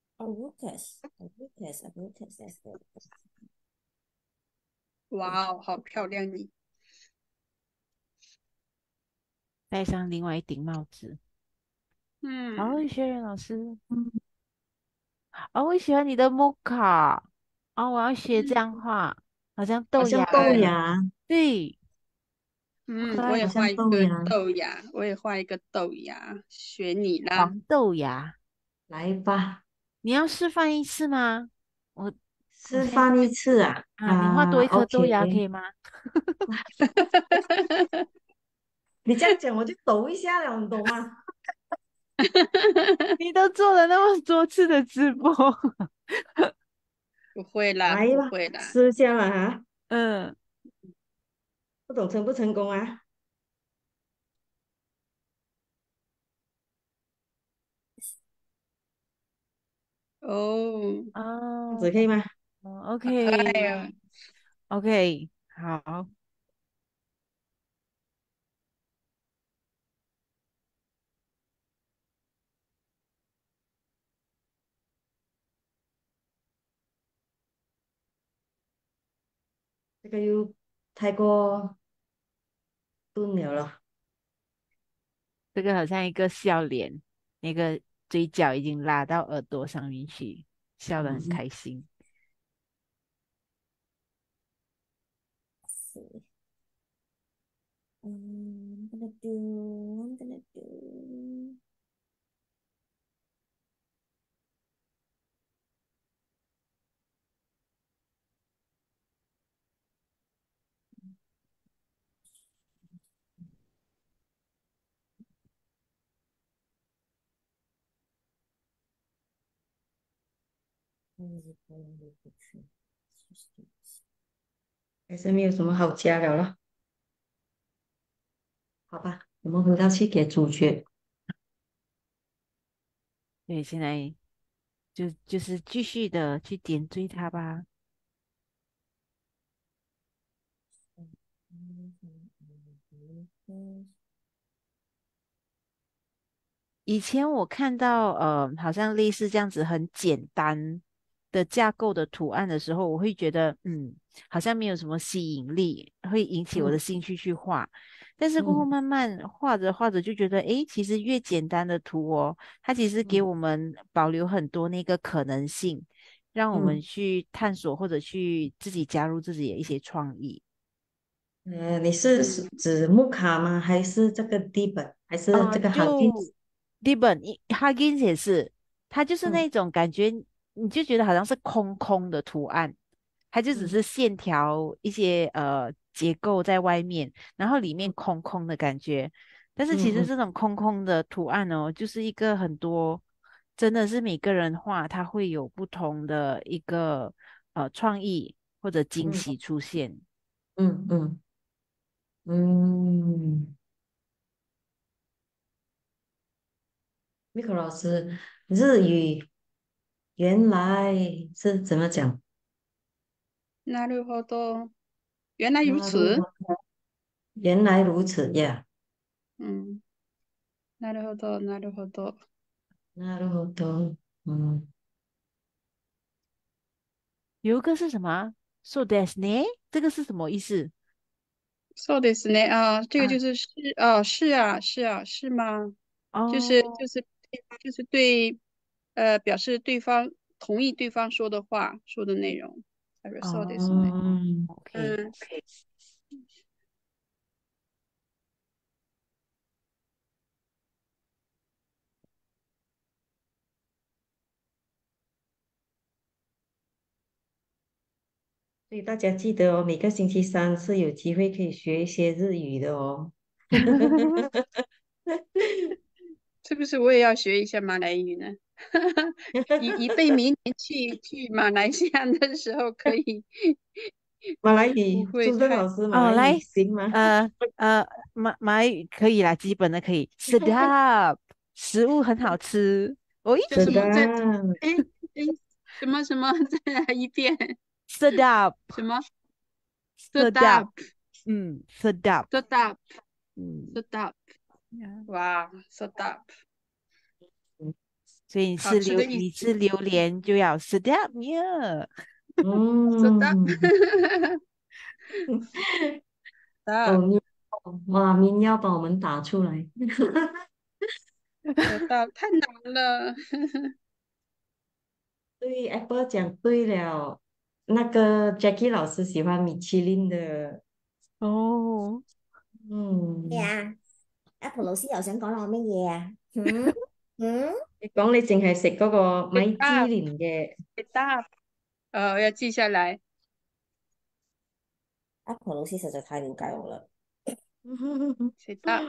Arucas，Arucas，Arucas，that's good。 哇哦，好漂亮你。 戴上另外一顶帽子。 嗯。 哦，学员老师，哦，我喜欢你的 mocha。哦，我要学这样画，好像豆芽好像豆的。 芽， 对，好可嗯，我也好爱， 画一个像豆芽。 豆芽，我也画一个豆芽，学你啦。 黄豆芽。 来吧， 你要示范一次吗？我我示范一现在次啊啊，你画多啊一颗豆芽可 ，OK。 以吗？ 你这样讲我就抖一下了，你懂吗？ 你都做了那么多次的直播。 不会啦， 来吧， 不会啦。 试下了哈， 嗯， 不懂成不成功啊？ 哦， 这样哦子可以吗？ 哦哎 ，OK 呀， OK，好， 这个又太过钝了了。 这个好像一个笑脸，那个嘴角已经拉到耳朵上面去，笑得很嗯， 开心。 Um, I'm gonna do, I'm gonna do. 还是没有什么好加了了。好吧，我们回到去给主角。 对，现在就就是继续的去点缀它吧。以前我看到呃，好像类似这样子很简单的架构的图案的时候，我会觉得嗯，好像没有什么吸引力，会引起我的嗯兴趣去画。但是过后嗯慢慢画着画着就觉得，诶，其实越简单的图哦，它其实给嗯我们保留很多那个可能性，让我们嗯， 去探索或者去自己加入自己的一些创意。 呃，你是是嗯指木卡吗？还是这个地本？还是啊、 这个就 Huggins？ 日本一 Huggins 也是，它就是嗯那种感觉，你就觉得好像是空空的图案，它就只嗯是线条一些呃结构在外面，然后里面嗯空空的感觉。但是其实嗯这种空空的图案哦，就是一个很多，真的是每个人画，它会有不同的一个呃创意或者惊嗯喜出现。 嗯嗯嗯。Miko 老师，日语原来是怎么讲？ なるほど。原来如那如此。 原来如此呀。 嗯，なるほど、なるほど。 那如都，嗯， 有一个是什么啊？So that's ne？这个是什么意思そうですね。啊，这个啊？ 就是是啊，是啊，是啊，是吗？就是哦就是就是对，呃，表示对方同意对方说的话说的内容。他说そうですね。 哦嗯， ，OK。 嗯， 所以大家记得哦，每个星期三是有机会可以学一些日语的哦。 是不是我也要学一下马来语呢？以以备明年去去马来西亚的时候可以马来不语，朱正会太。 老师马哦， 来语来， 行吗？ 呃呃，马马来语可以啦，基本的可以。Sedap，食物很好吃。喂是的， 叫什么？在哎哎什么什么？再来一遍。 ，sedap，sedap， 什么？Stood up。 嗯，sedap， stood up。 嗯， stood up。 呀哇，stood up。 嗯所以你好吃榴， 吃的意思。 你吃榴莲就要 sedap 呀。 stood up。 嗯，哦， up。 你哇，民谣帮我们打出来。 stood up 太难了。 对，Apple 讲对了，那个 Jackie 老师喜欢米其林的， 哦， 嗯， 呀，Apple 老師又想講我乜嘢啊？嗯嗯你講你淨係食嗰個 stood 米芝 up。 蓮嘅， stood up。呃，要记下来。 ，Apple 老師實在太了解我啦。 stood up。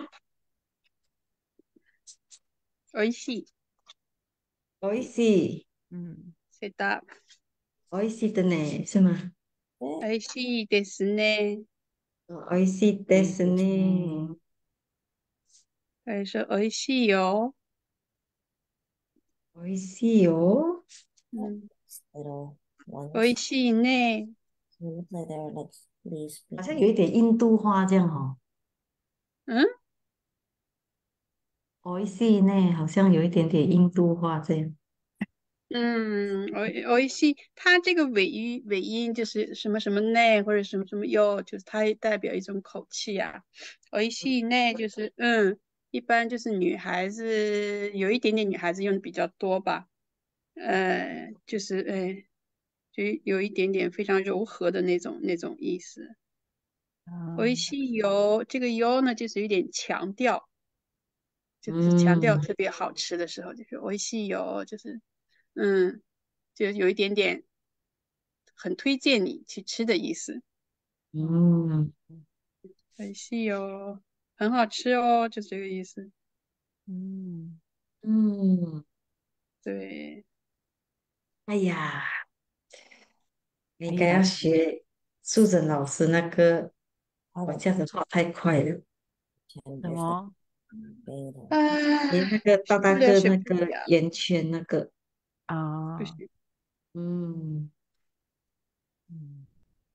美味しい。 美味しい， 嗯， stood up。 美味しい的呢，是吗？ 美味しいですね。 哦美味しいですね， 还是美味しいよ。 美味しいよ， 嗯， little 美味 ones. しいね。 They look like they're like leaves 好像 between. 有一点印度话这样哦。 嗯美味しい呢，好像有一点点印度话这样。 嗯，美美味しい。它这个尾音尾音就是什么什么呢，或者什么什么哟，就是它代表一种口气啊。美味しい呢，就是嗯，一般就是女孩子有一点点女孩子用的比较多吧。呃，就是呃，就有一点点非常柔和的那种那种意思。美味啊， しいよ，这个哟呢，就是有点强调。就是强调嗯特别好吃的时候，就是美味しいよ，就是嗯，就有一点点很推荐你去吃的意思。 嗯美味しいよ，很好吃哦，就这个意思。 嗯， 嗯， 对。 哎呀，应哎呀， 该要学素贞老师那个，我他的这样子画太快了。 前什 years 的么？ 没的。 连那啊， 个大大是不是要个那个选不了？ 圆圈那个， 不是， 哦， 嗯， 嗯。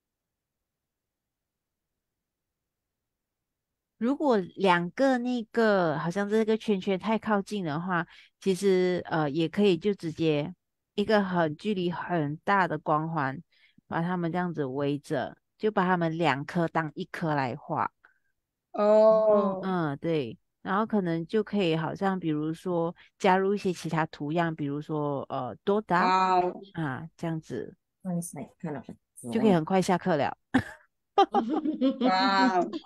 如果两个那个好像这个圈圈太靠近的话，其实呃也可以就直接一个很距离很大的光环，把它们这样子围着，就把它们两颗当一颗来画。哦， 哦， 嗯，对，然后可能就可以好像比如说加入一些其他图样，比如说呃多达哇哦， 啊这样子， Sounds like kind of a 就可以 draw. 很快下课了。 哇哦，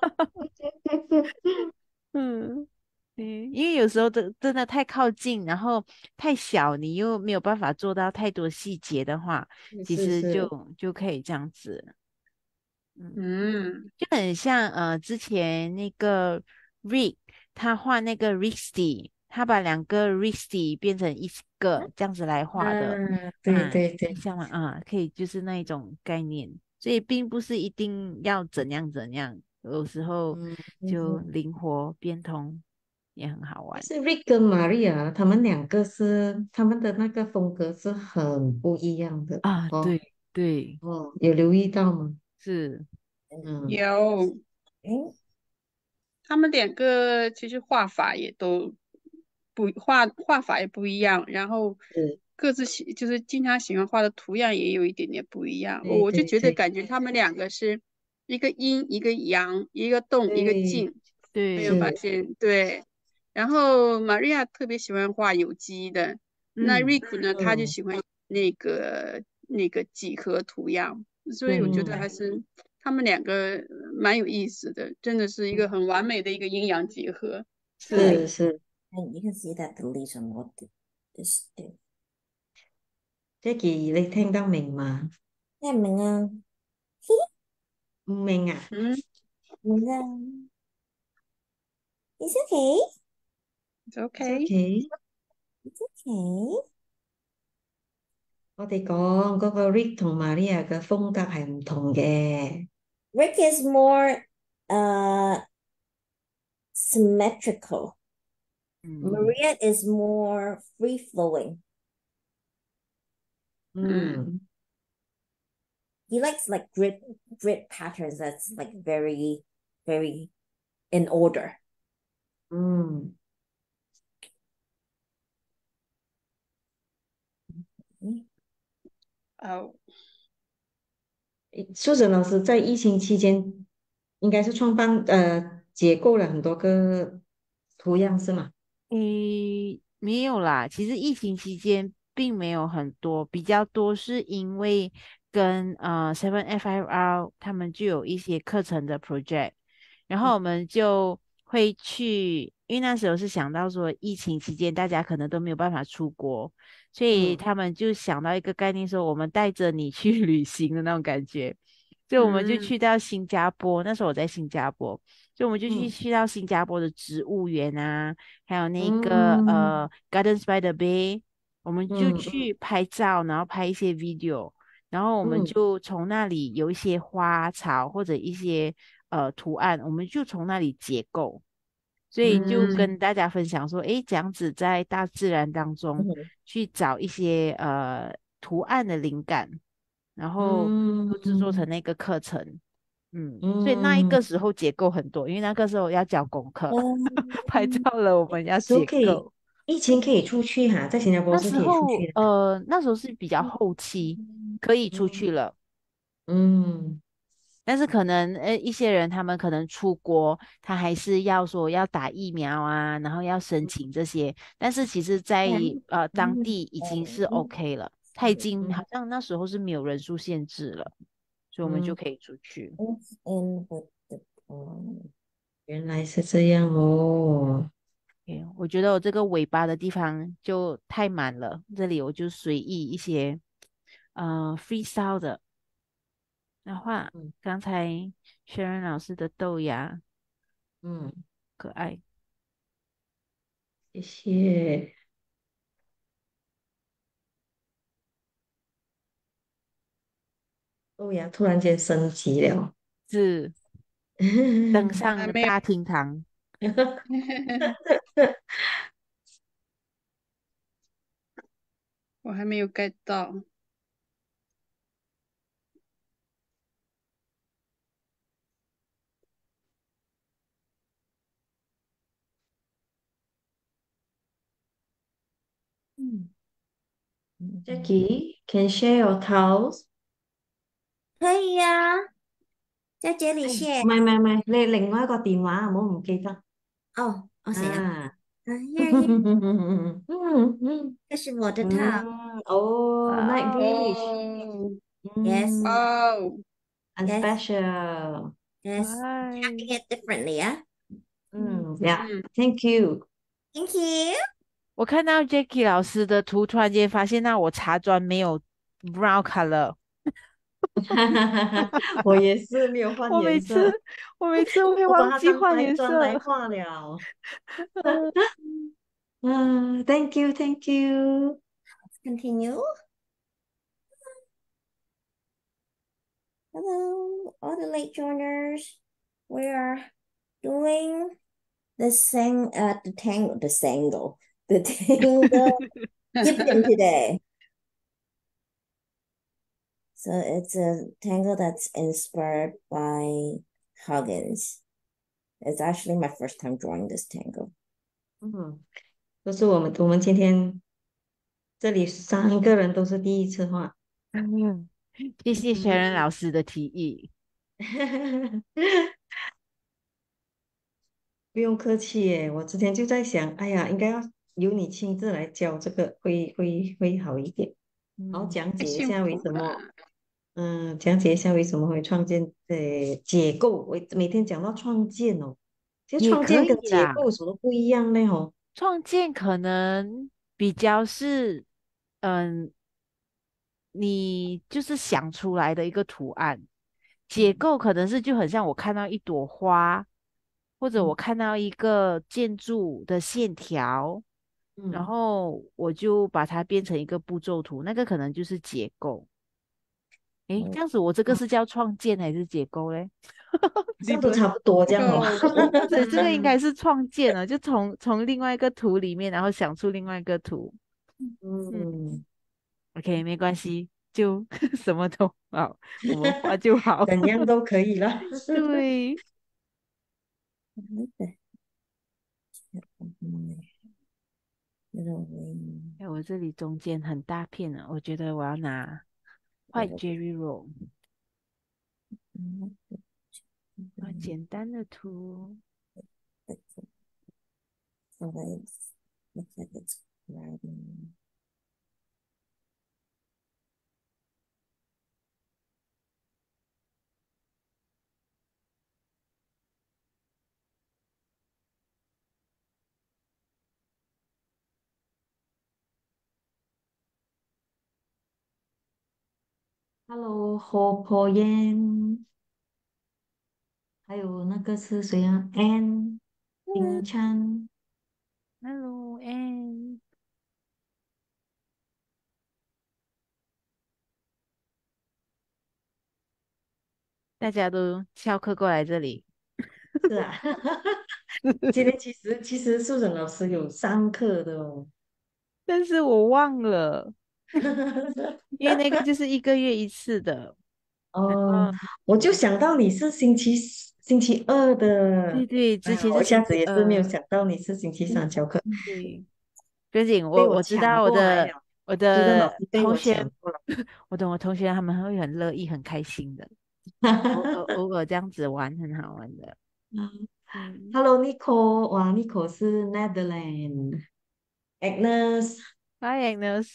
嗯，对，因为有时候真真的太靠近，然后太小，你又没有办法做到太多细节的话，其实就是是， 就可以这样子，嗯， 嗯， 就很像呃之前那个 Rick 他画那个 Ricky，他把两个 Ricky 变成一个这样子来画的， 啊，对啊， 对对， 印象吗？啊，可以就是那一种概念，所以并不是一定要怎样怎样，有时候嗯， 就灵活变通也很好玩但是 Rick 跟 Maria 他们两个是他们的那个风格是很不一样的啊。 哦对对， 哦，有留意到吗？ 是， 嗯， 有， 诶， 他们两个其实画法也都不画画法也不一样，然后是， 各自喜就是经常喜欢画的图样也有一点点不一样。我对我就觉得对对感觉他们两个是一个阴一个阳，一个动一个对， 静，没有发对， 是， 现？对。然后玛利亚特别喜欢画有机的，那嗯， 瑞克呢，他就嗯喜欢那个那个几何图样，所以我对， 觉得嗯还是他们两个蛮有意思的，真的是一个很完美的一个阴阳结合。 I like, 是， 是是， and you can see that the leaves are more di- distinct. 即係你聽得明嘛？ 聽唔明啊？ 唔明啊？ 嗯明啊？It's okay. ，it's ，O OK。 K， It's okay. 我哋講嗰個 Rick 同 Maria 嘅風格係唔同嘅。 Rick is more uh symmetrical. 嗯， 嗯 Maria is more free flowing. 嗯， 嗯 He likes like grid grid patterns that's like very, very in order. 嗯， 嗯哦， 素贞老师在疫情期间应该是创办呃解构了很多个图样是吗？ 诶，没有啦。其实疫情期间并没有很多，比较多是因为跟呃 Seven F I R 他们就有一些课程的 project，然后我们就会去，因为那时候是想到说疫情期间大家可能都没有办法出国，所以嗯他们就想到一个概念说，我们带着你去旅行的那种感觉，所以我们就嗯去到新加坡，那时候我在新加坡。所以我们就去嗯去到新加坡的植物园啊，还有那个嗯呃 Gardens by the Bay，我们就嗯去拍照，然后拍一些 video，然后我们嗯就从那里有一些花草或者一些呃图案，我们就从那里结构，所以就嗯跟大家分享说，诶，这样子在大自然当中嗯去找一些呃图案的灵感，然后嗯就制作成那个课程。嗯，所以那一嗯， 个时候结构很多，因为那个时候要交功课，拍照嗯了我们要那时候结可以， 构。 疫情可以出去哈，在新加坡那是可以出时候去的。 呃，那时候是比较后期，可以出去嗯了。 嗯但是可能呃一些人他们可能出国，他还是要说要打疫苗啊，然后要申请这些。但是其实在， 嗯呃当嗯地已经是嗯 OK 了，他已经好嗯像那时候是没有人数限制了，所以我们就嗯， 可以出去。 It's in with the um, 原来是这样哦。 诶我觉得我这个尾巴的地方就太满了，这里我就随意一些，呃，freestyle 的。那画嗯刚才轩仁老师的豆芽嗯， 可爱， 谢谢。豆芽突然间升级了。 是登还没有， 上大厅堂。 我还没有 get 到。 嗯 Jackie, can share your towels? 可以呀、在这里哎， 谢。 唔係唔係唔係，你另外一個電話唔好唔記得哦哦，谁呀、 啊。 啊？Here here， 嗯嗯这是我的套。 嗯，哦，night 哇 dish， 哦， Yes 嗯哦， ，and yes special， yes. ，Why？ Having it differently 啊。 嗯， 嗯嗯， ，yeah，thank you。 Thank you。 我看到 Jackie 老师的图，突然间发现到我茶砖没有 brown color。 我也是没有换我每次颜色， 我每次我会我把忘记换它当白颜色。 砖来画了。 嗯嗯，thank you，thank you。 Continue. Hello, all the late joiners. We are doing the sang uh the tango the tangle the tangle dipping today. So it's a tango that's inspired by Huggins. It's actually my first time drawing this tango. 嗯，都是我们我们今天这里三个人都是第一次画。 嗯，谢谢学仁老师的提议。 不用客气耶，我之前就在想，哎呀，应该要由你亲自来教这个会会会好一点，然后嗯， 讲太解一下为辛苦了。 什么，嗯，讲解一下为什么会创建呃解构，我每天讲到创建哦，其实也可创建跟以啦。 解构有什么不一样呢？哦， 创建可能比较是，嗯，你就是想出来的一个图案。解嗯构可能是就很像我看到一朵花，或者我嗯看到一个建筑的线条，然嗯后我就把它变成一个步骤图，那个可能就是结构。诶，这样子我这个哦， 是叫创建还是结构嘞？理论， 这样都差不多这样哦。 就哦，不是，这个应嗯， 该是创建了，就从从另外一个图里面，然后想出另外一个图。嗯嗯， ，OK，没关系，就什么都好，我们画就好。 怎样都可以了。 对， I like the tip of my little wing. 哎，我这里中间很大片了，我觉得我要拿 white Little jelly roll， bit. 啊，简单的图。 So it looks like it's grabbing. Hello，何破烟，还有那个是谁啊？Ann 冰川。 Hello, and 大家都翘课过来这里， 是啊，今天其实其实素沈老师有上课的哦。 但是我忘了，因为那个就是一个月一次的。 哦， 嗯， 我就想到你是星期四星期二的， 对对， 哎呀， 之前是星期我一下子也是没有二。 想到你是星期三教课， 对，不要紧， 被我我知我抢道我的过来了。 我苏珍老的师被我同学， 抢过了。 我懂我同学他们会很乐意、很开心的，偶尔偶尔这样子玩很好玩的。嗯 Hello，Nico，哇，Nico 是 Netherlands，Agnes。 ，Hi Agnes，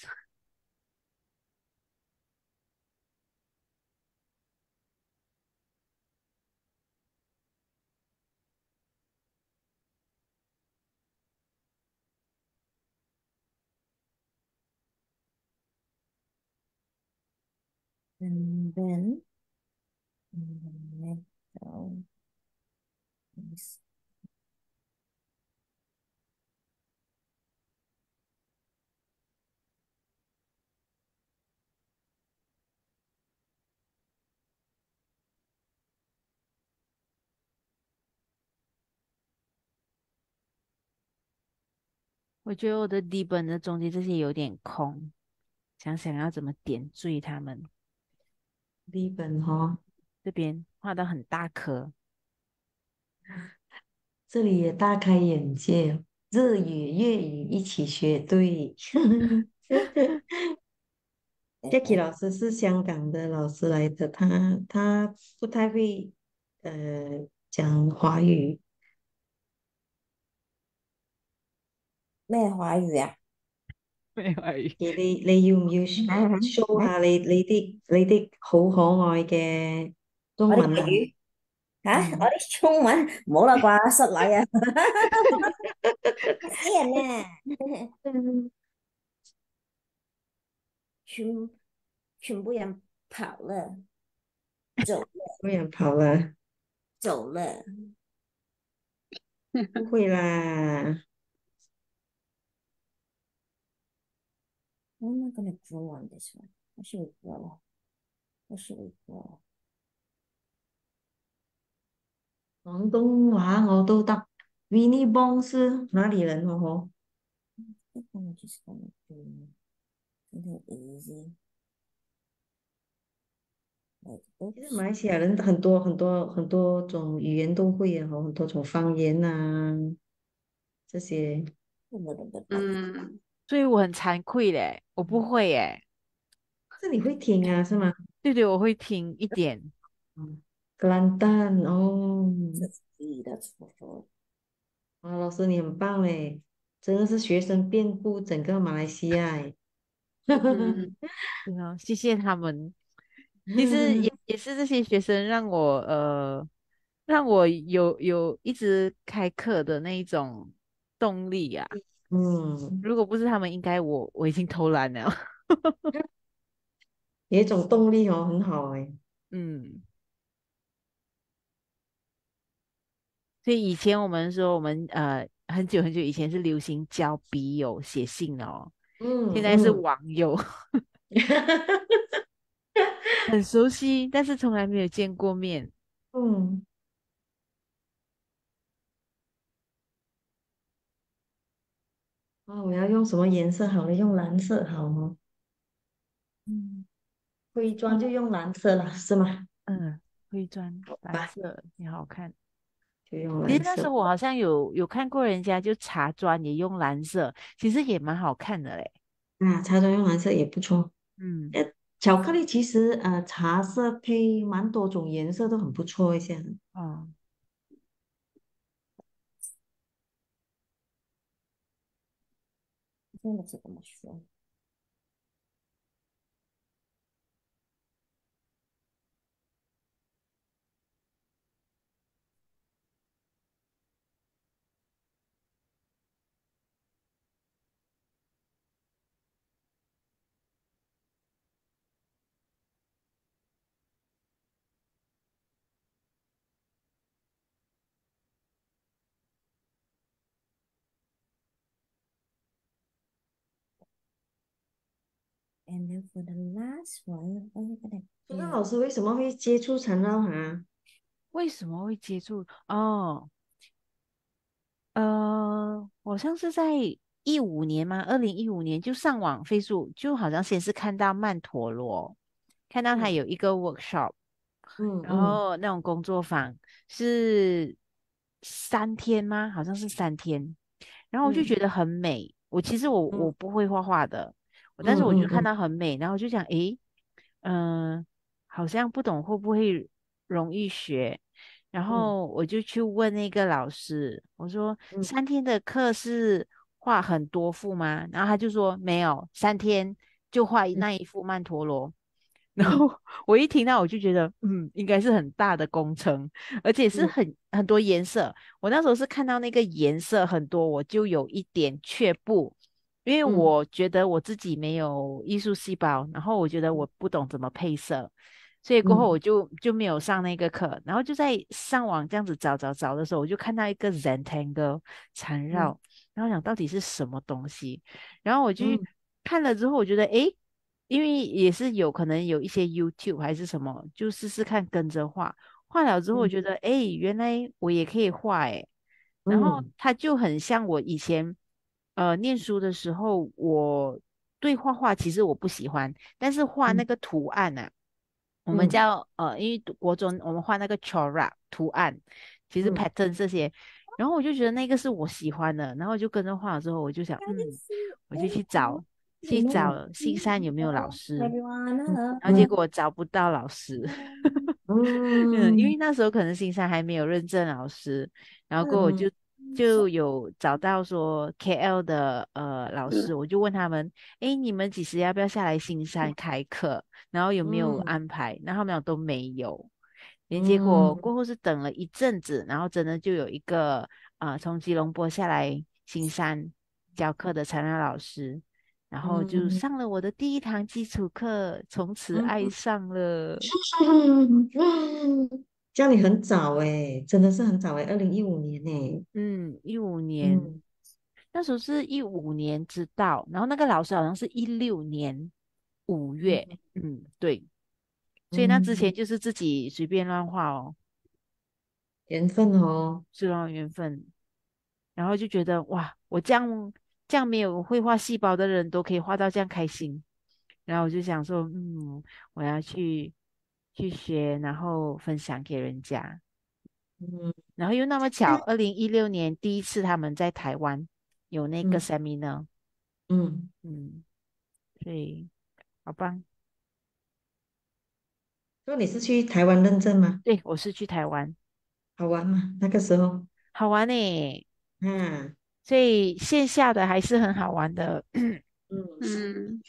And then in the middle is 我觉得我的底本的中间这些有点空，想想要怎么点缀它们。 日本哈， 这边画到很大颗， 这里也大开眼界，日语、粤语一起学，对。Jackie 老师是香港的老师来的，他他不太会呃讲华语， 咩華語啊？ 没有而已。 嘅你你要唔要 show 下你你啲你啲好可愛嘅中我啲文啊？ 粵語嚇，我嗯， 啲中文冇啦啩，失禮啊，嚇死人啊！ 嗯全全部人跑了，走了， 不想跑了， 走了。 不会啦。 I'm not gonna draw on this one. What should we draw? What should we draw? 廣東話我都得。Winnie Bong 是哪里人哦？吼 I think I'm just gonna do something easy. Like, 其实 oops. 马来西亚人很多很多很多种语言都会啊，吼很多种方言啊这些。 A little bit of 嗯， 所以我很惭愧嘞，我不会耶。 这你会听啊，是吗？ 对对，我会听一点。 嗯，格兰丹哦， E, that's for sure. 哇，老师你很棒嘞，真的是学生遍布整个马来西亚诶。 嗯， 对啊，谢谢他们。其实也也是这些学生让我呃让我有有一直开课的那一种动力啊。 嗯， 如果不是他们，应该我我已经偷懒了。 有一种动力哦，很好诶。 嗯，所以以前我们说我们呃很久很久以前是流行交笔友写信哦，现在是嗯嗯， 网友，很熟悉，但是从来没有见过面。 嗯，哦，我要用什么颜色好呢？用蓝色好哦。 嗯， 灰砖就用蓝色了，是吗？ 嗯，灰砖好吧， 蓝色也好看。 就用其实那时蓝色。 候我好像有有看过人家就茶砖也用蓝色，其实也蛮好看的嘞。 啊，茶砖用蓝色也不错。 嗯， 呃，巧克力其实呃茶色配蛮多种颜色都很不错一些。 哦， 真的是这么说。And then for the last one, what are you gonna 苏珊 do? 老师为什么会接触缠绕啊？ 为什么会接触？哦，呃，我上次在一五年嘛，二零一五年就上网 Facebook，就好像先是看到曼陀罗，看到他嗯有一个 workshop，然嗯嗯后那种工作坊是三天吗？好像是三天，然后我就嗯觉得很美。我其实我我嗯不会画画的，我但是我就看嗯嗯嗯到很美，然后我就想，诶，嗯、好像不懂会不会容易学，然嗯后我就去问那个老师，我说嗯三天的课是画很多幅吗？然后他就说没有，三天就画嗯那一幅曼陀罗。然嗯后我一听到我就觉得，嗯，应该是很大的工程，而且是嗯很很多颜色。我那时候是看到那个颜色很多，我就有一点却步，因为嗯我觉得我自己没有艺术细胞，然后我觉得我不懂怎么配色，所以过后嗯我就就没有上那个课。然后就在上网这样子找找找的时候，我就看到一个 Zentangle 缠嗯绕，然后想到底是什么东西，然后我就嗯看了之后，我觉得诶。因为也是有可能有一些 YouTube 还是什么，就试试看跟着画，画了之后我嗯觉得，诶，原来我也可以画诶，然后嗯它就很像我以前呃念书的时候，我对画画其实我不喜欢，但是画那嗯个图案啊，我们嗯叫呃，因为读国中我们画那个 corak 图案，其实嗯 pattern 这些，然后我就觉得那个是我喜欢的，然后我就跟着画了之后，我就想，嗯，我就去找去嗯找新山有没有老师， everyone, 嗯 hello. 然后结果我找不到老师。嗯，因为嗯那时候可能新山还没有认证老师，然后过后我就嗯就有找到说 K L 的呃老师，我就问他们，诶，你们几时要不要下来新山开课？然后有没有嗯安排？然后他们俩都没有。连结果嗯过后是等了一阵子，然后真的就有一个呃从吉隆坡下来新山教课的材料老师，然后就嗯上了我的第一堂基础课，从此爱嗯上了。 嗯，这样你很早诶，真的是很早诶，二零一五年诶。 嗯，一五年， 嗯那时候是一五年知道，然后那个老师好像是一六年五月， 嗯嗯，对，所以那之前嗯， 就是自己随便乱画哦， 缘分哦。 是让缘分，然后就觉得哇，我这样这样没有绘画细胞的人都可以画到这样开心，然后我就想说，嗯，我要去去学，然后分享给人家， 嗯然后又那么巧，二零一六年第一次他们在台湾有那个嗯 seminar， 嗯， 嗯，所以好棒。 说你是去台湾认证吗？ 对，我是去台湾， 好玩吗？那个时候好玩呢， 啊， 所以线下的还是很好玩的。 嗯嗯，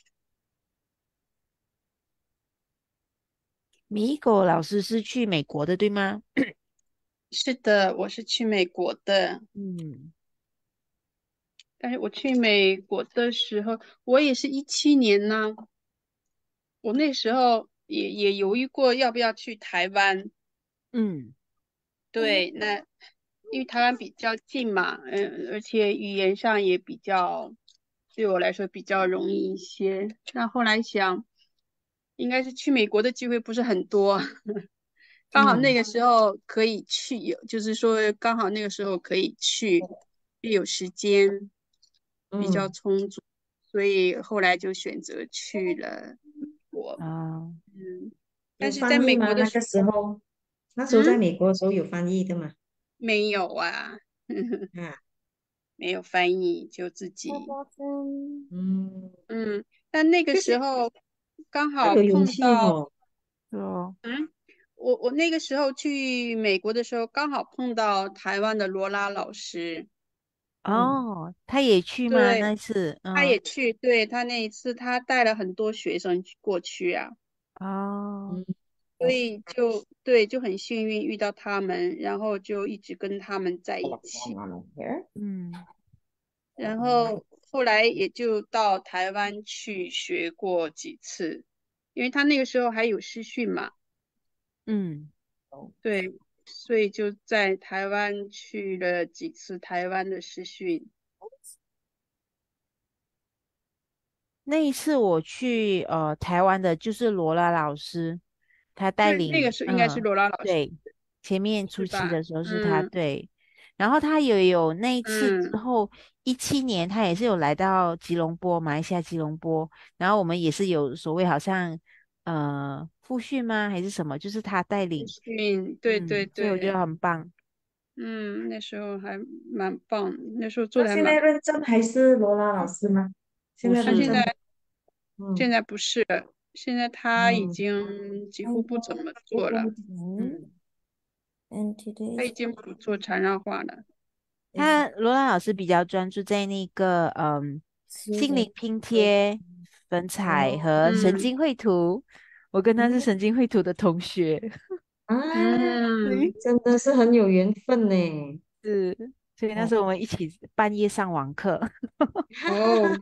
米狗老师是去美国的，对吗？ 是的，我是去美国的， 嗯但是我去美国的时候，我也是一七年呢，我那时候也也犹豫过要不要去台湾。 嗯对，那因为台湾比较近嘛，嗯，而且语言上也比较，对我来说比较容易一些。那后来想，应该是去美国的机会不是很多，刚好那嗯个时候可以去，有就是说刚好那个时候可以去，又有时间比较嗯， 充足，所以后来就选择去了美国。 啊， 嗯， 有但是在翻译吗？ 美国的时那个时候，那时候在嗯， 美国的时候有翻译的吗？ 没有啊。 啊， 没有翻译，就自己， 嗯， 嗯，但那个谢谢， 时候刚要好有勇碰到， 气哦。 是哦， 嗯，我我那个时候去美国的时候，刚好碰到台湾的罗拉老师， 嗯哦，他也去吗？那对， 一次，嗯， 他也去，对，他那一次他带了很多学生去过去啊， 哦， 嗯所以就对，就很幸运遇到他们，然后就一直跟他们在一起。 嗯然后后来也就到台湾去学过几次，因为他那个时候还有师训嘛， 嗯， 对，所以就在台湾去了几次台湾的师训。 那一次我去呃台湾的，就是罗拉老师，他带对，那个领， 时候应该是嗯， 罗拉老师对，前面初期是吧？ 的时候是他嗯对，然后他也有那一次之嗯， 后，一七年他也是有来到吉隆坡，马来西亚吉隆坡，然后我们也是有所谓好像呃复训吗还是什么，就是他带师领， 训，对对嗯，所以我觉得对， 很棒， 嗯，那时候还蛮棒，那时候做那现在的还蛮。 认证还是罗拉老师吗？现不是， 在认证， 他现在现嗯在不是，现在他已嗯经几乎 I'm 不怎 going 么 to 做了， begin today, 嗯。 and today 他已 is 经不做缠绕画了。 is 他罗兰老师比较专注在那个嗯心灵 Susan 拼 Yeo 贴、粉彩哦和神嗯经绘图。我跟他是嗯神经绘图的同学， 啊， 嗯， 对， 真的是很有缘分呢。 是，所以那时候我们一起半夜上网课。 哦，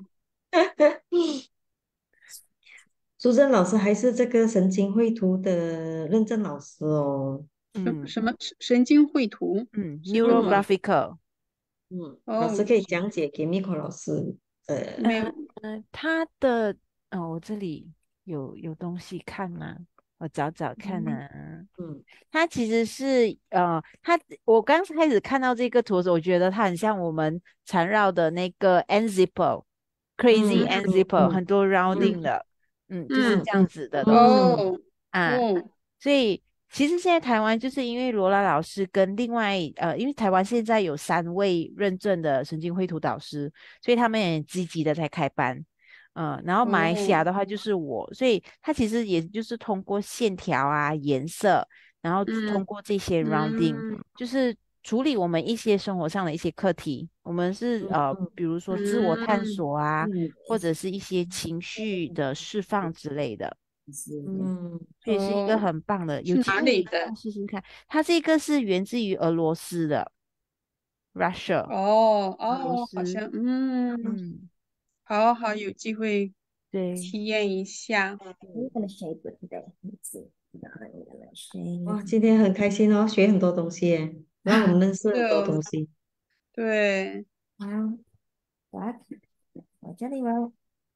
苏珍老师还是这个神经绘图的认证老师哦。 嗯什什么神神经绘图嗯是什么？ ，neurographical， 嗯，老师哦， 可以讲解给 Miko 老师。呃， 呃没有， 呃，他的哦，我这里有有东西看吗？ 我找找看嗯啊。 嗯它其实是呃，它我刚开始看到这个图的时候，我觉得它很像我们缠绕的那个 N-zipper，crazy 嗯嗯 N-zipper， 嗯很多 rounding 嗯的，嗯，就是嗯， 这样嗯子的东西嗯哦啊。 哦， 所以其实现在台湾就是因为罗拉老师跟另外呃，因为台湾现在有三位认证的神经绘图导师，所以他们也很积极的在开班。嗯，然后马来西亚哦， 的话就是我，所以它其实也就是通过线条啊、颜色，然后通嗯过这些 rounding， 嗯就是处理我们一些生活上的一些课题。我们是呃， 嗯比如说自我探嗯， 索啊， 嗯或者是一些情绪的释放之类的。 是嗯所以是一个哦， 很棒的，有是机会一定哪里的？ 要试试看。它这个是源自于俄罗斯的 Russia， 哦俄罗哦，好斯。 像嗯， 嗯， 好好有机会对， 体验一下。 I'm gonna shape it today. Let's see. No, I'm gonna shape. 哇，今天很开心哦，学很多东西耶，让我们认识很多对东西。 对， Now that my jelly roll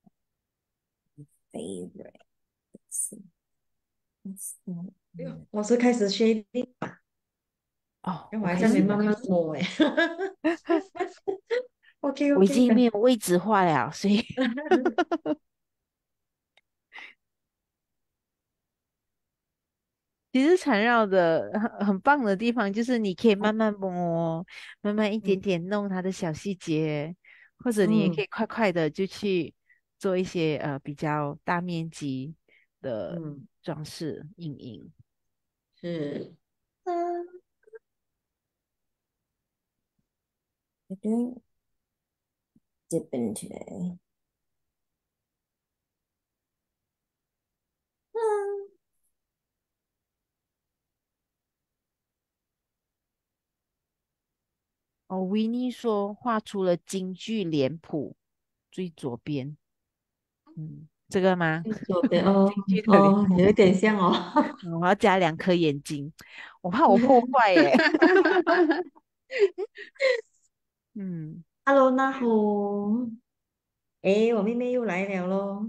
favorite. Let's see. Let's see. 哎呦，老师开始学一哦， 让我还我开始了， 在那边慢慢摸哎。OK 我已 OK 的。 经没有位置化了，所以其实缠绕的很很棒的地方就是你可以慢慢摸，慢慢一点嗯点弄它的小细节，或者你也可嗯以快快的就去做一些呃比较大面积的嗯， 装饰印印。 是。 Um, we're doing dipping today. Um, 哦，维尼说画出了京剧脸谱，最左边，嗯，这个吗？ 左边哦京剧的脸哦， 谱， 有一点像哦。 嗯我要加两颗眼睛，我怕我破坏耶。嗯 Hello，那好，诶，我妹妹又来了咯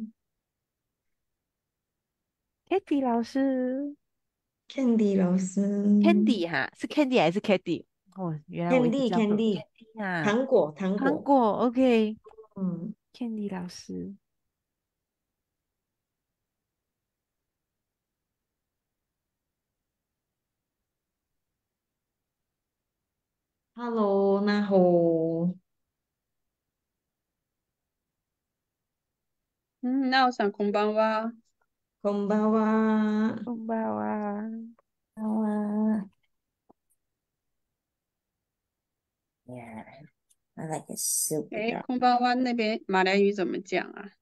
Kitty 老师。 ，Candy 老师 Candy 哈，是 Candy 还是 Kitty？哦，原来我一直 ，Candy 叫错 Candy， Candy 啊， 糖果糖果， 糖果，OK，Candy 嗯老师。 ，Hello，那好， 嗯，那我想空班哇。 こんばんは。 こんばんは。 uh, yeah, I like it super 诶， dark. 空班湾那边马来语怎么讲啊？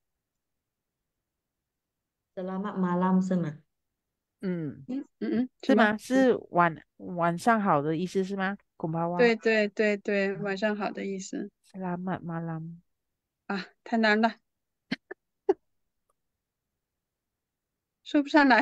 Selamat malam 是吗？ 嗯， 嗯嗯嗯，什么？ 是吗？是晚晚上好的意思是吗？こんばんは。 对对对对，晚上好的意思 Selamat malam。 啊，太难了，说不上来。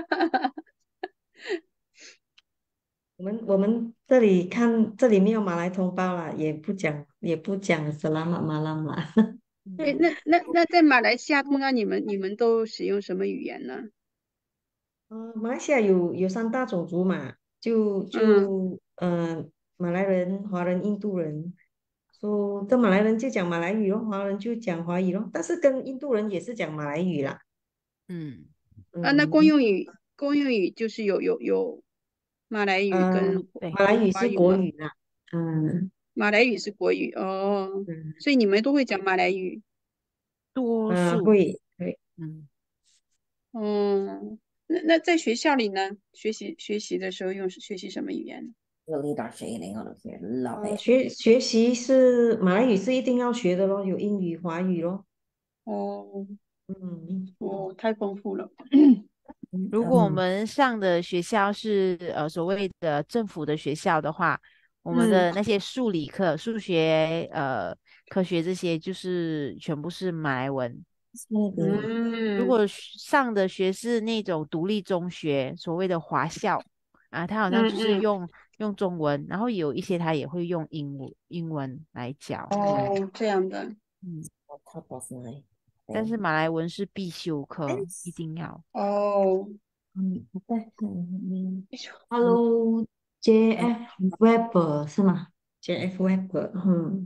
我们我们这里看这里没有马来同胞啦，也不讲也不讲 Selamat malam 啦。 对， 嗯那那那在马来西亚，通常你们你们都使用什么语言呢？ 嗯，马来西亚有有三大种族嘛，就嗯就呃马来人、华人、印度人。说跟马来人就讲马来语咯，华人就讲华语咯，但是跟印度人也是讲马来语啦。 嗯， 啊，那公嗯用语公用语就是有有有马来语呃， 跟对， 马来跟语是华语吗？ 国语啦。嗯马来语是国语哦， 嗯所以你们都会讲马来语。 呃， 多数。 会会嗯， 哦，那那在学校里呢，学习学习的时候用学习什么语言呢？ Really dark shading out of here. Love 呃 it. 学学习是马来语是一定要学的咯，有英语、华语咯。 哦嗯哦，太丰富了。 如果我嗯们上的学校是呃所谓的政府的学校的话，我们嗯的那些数理课、数学、呃科学这些，就是全部是马来文。 It's gonna be 嗯如果是上的学是那种独立中学，所谓的华校啊，它好像就是嗯嗯， 用用中文，然后有一些它也会用英文英文来教。 哦，这样的。 嗯， on top of my 但是 thing. 马来文是必修课，一 This 定要。 哦， 嗯，好的，嗯嗯 Hello，J F Weber 是吗？J F Weber，嗯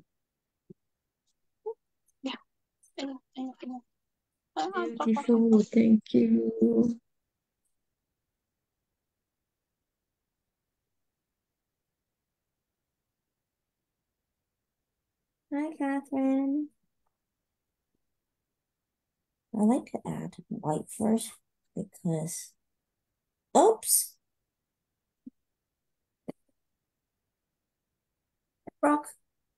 哎呀，哎呀，哎呀，哎呀，啊，糟糕糟糕。 ，beautiful，thank you。 Hi, Catherine. I like to add white first because, oops, broke.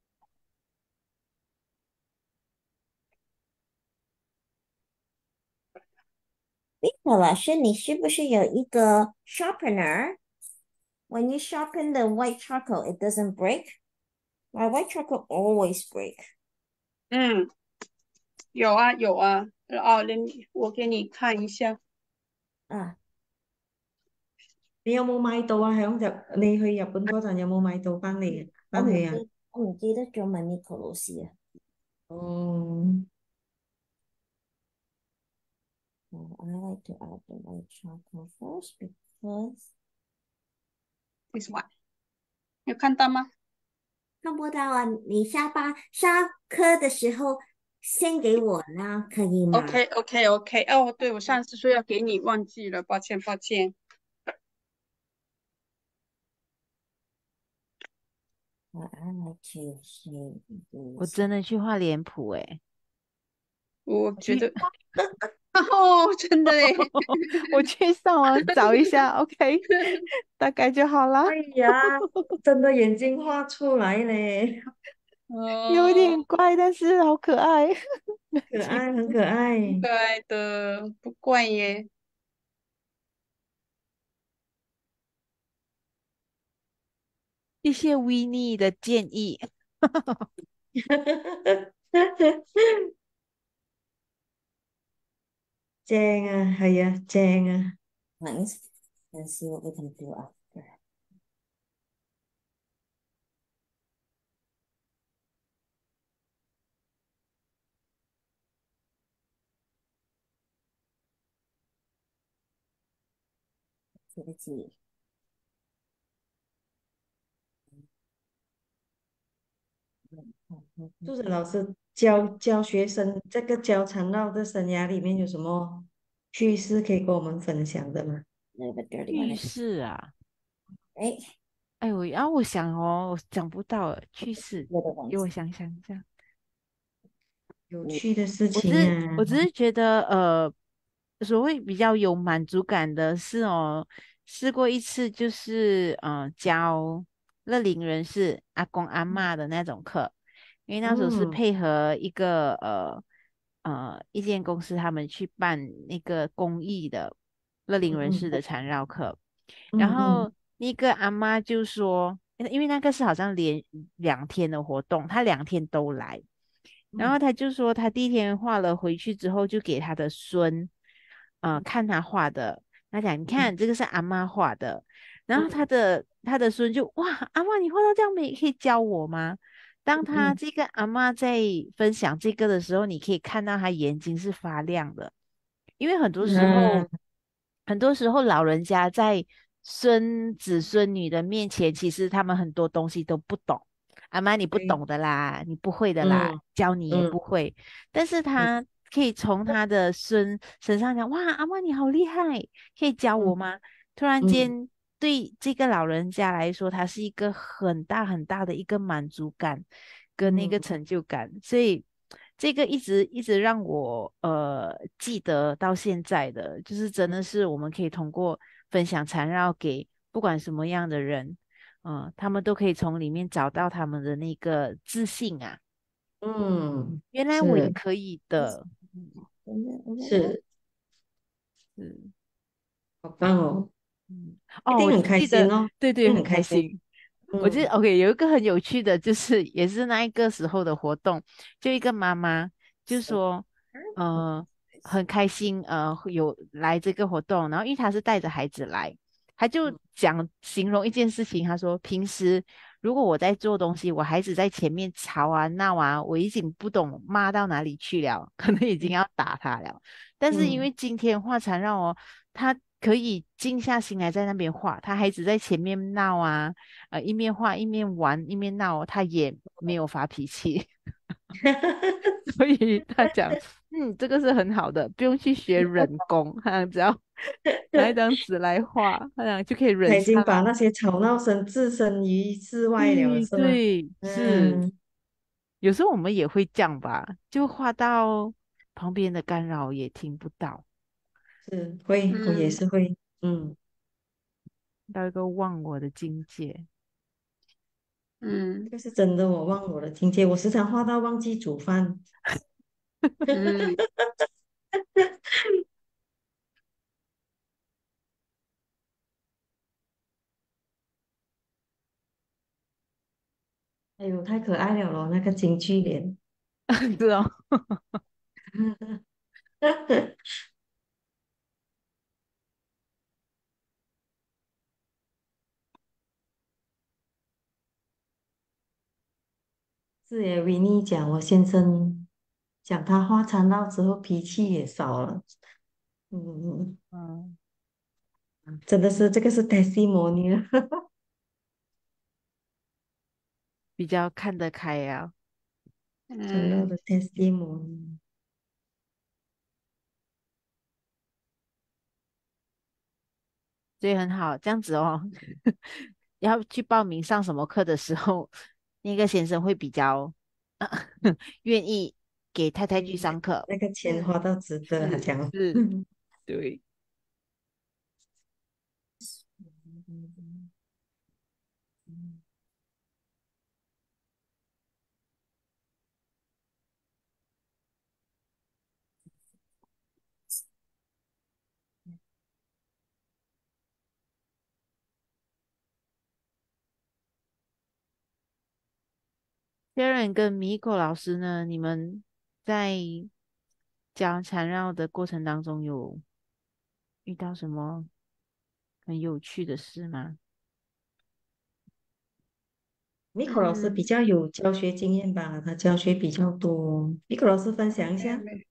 对了，是你是不是有一个 sharpener？When you sharpen the white charcoal, it doesn't break. My white charcoal always break. 嗯，有啊有啊，哦，那你我给你看一下。 啊， 你有冇買到啊？響日你去日本嗰陣有冇買到翻嚟翻去啊？ 我唔記我唔記得咗問 Nico 老師啊。 哦， So I like to add the white charcoal first because This one，有看到吗看不到啊，你下班下课的时候先给我呢，可以吗？ ？OK OK OK，哦，对，我上次说要给你，忘记了，抱歉抱歉。 我 I like to shade 我 this. 真的去画脸谱诶， 我觉得， 去哦，真的诶。 我去上网找一下，OK，大概就好啦。 哎呀，真的眼睛画出来嘞， 有哦， 点怪，但是好可爱。 可爱，很可爱。 可爱的，不怪耶。 谢谢 w i n n i e 的建议。 正啊，係啊，正啊。 Nice. Let's see what we can do after. Let's see. 助理老师教教学生这个教缠绕的生涯里面有什么趣事可以跟我们分享的吗？ A little bit dirty one, 去 I think. 世啊！ Right? 哎我然后我想哦，我想不到了去世， Little 给我 ones. 想想一下。 有趣的事我只情啊。 我只是觉得，呃，所谓比较有满足感的是哦，试过一次，就是呃教乐龄人士阿公阿嬷的那种课，因为那时候是嗯配合一个呃呃一间公司，他们去办那个公益的乐龄人士嗯的缠绕课，然嗯嗯后那个阿妈就说，因为那个是好像连两天的活动，她两天都来。然后嗯他就说，他第一天画了回去之后，就给他的孙，呃，看他画的。他讲，你看这个是阿妈画的。然后他嗯的他的孙就哇，阿妈你画到这样美，可以教我吗？当他嗯这个阿妈在分享这个的时候，你可以看到他眼睛是发亮的。因为很多时候， 嗯很多时候老人家在孙子孙女的面前，其实他们很多东西都不懂。阿妈，你不对懂的啦，你不会的啦， 嗯教你也嗯不会。但是嗯他可以从他的孙身上讲，哇，阿妈你好厉害，可以教我嗯吗？突然嗯间，对这个老人家来说，他是一个很大很大的一个满足感跟那个嗯成就感，所以这个一直一直让我呃记得到现在的，就是真的是我们可以通过分享缠绕给不管什么样的人。嗯，他们都可以从里面找到他们的那个自信啊， 嗯， 原来我也是可以的。嗯， 是， 是， 好棒哦， 嗯，哦，我一定很开记得， 心哦， 对对， 一定很很开心。 开心。我记得嗯 OK，有一个很有趣的，就是也是那一个时候的活动，就一个妈妈就说，呃，很开心，呃，有来这个活动，然后因为她是带着孩子来，她就讲形容一件事情，她说平时如果我在做东西，我孩子在前面吵啊闹啊，我已经不懂骂到哪里去了，可能已经要打他了，但是因嗯为今天画缠绕哦。他可以静下心来在那边画。他孩子在前面闹啊，呃，一面画一面玩一面闹，他也没有发脾气。所以他讲，嗯，这个是很好的，不用去学忍功，他只要拿一张纸来画，他讲就可以忍下他已经把来。 那些吵闹声置身于事外了， 对是吗？ 对，是， 嗯， 有时候我们也会这样吧，就画到旁边的干扰也听不到， 是会，我也嗯是会，嗯， 到一个忘我的境界。 嗯这个是真的，我忘我的境界，我时常画到忘记煮饭。 嗯哎呦，太可爱了咯，那个京剧脸。 是哦， 是耶，维尼讲我先生讲他画缠绕之后脾气也少了。嗯， 嗯， 真的是这个是 testimony 了， 比较看得开啊。 嗯缠绕的 testimony。 所以很好，这样子哦。要去报名上什么课的时候，那个先生会比较愿意给太太去嗯， 上课。 那个钱花到值得，他是讲。 是，对。Sharon 跟 Miko 老师呢，你们在教缠绕的过程当中有遇到什么很有趣的事吗？ Miko 老师比嗯， 较有教学经验吧，他教学比较多。Miko 老师分享一下。 没有没有，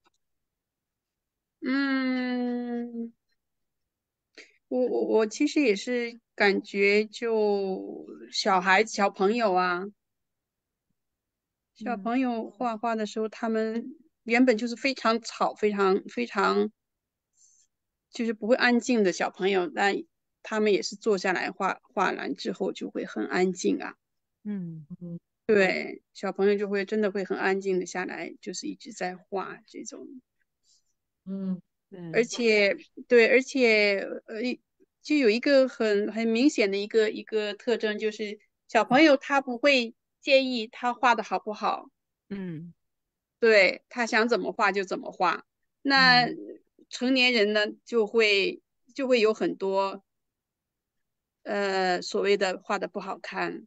嗯，我我我其实也是感觉就小孩子小朋友啊，小嗯朋友画画的时候，他们原本就是非常吵、非常非常就是不会安静的小朋友，那他们也是坐下来画画完之后就会很安静啊。 嗯嗯对，小朋友就会真的会很安静的下来，就是一直在画这种。 嗯而嗯且对，而且呃，就有一个很很明显的一个一个特征，就是小朋友他不会介意他画的好不好， 嗯对，他想怎么画就怎么画。那嗯成年人呢，就会就会有很多呃所谓的画的不好看，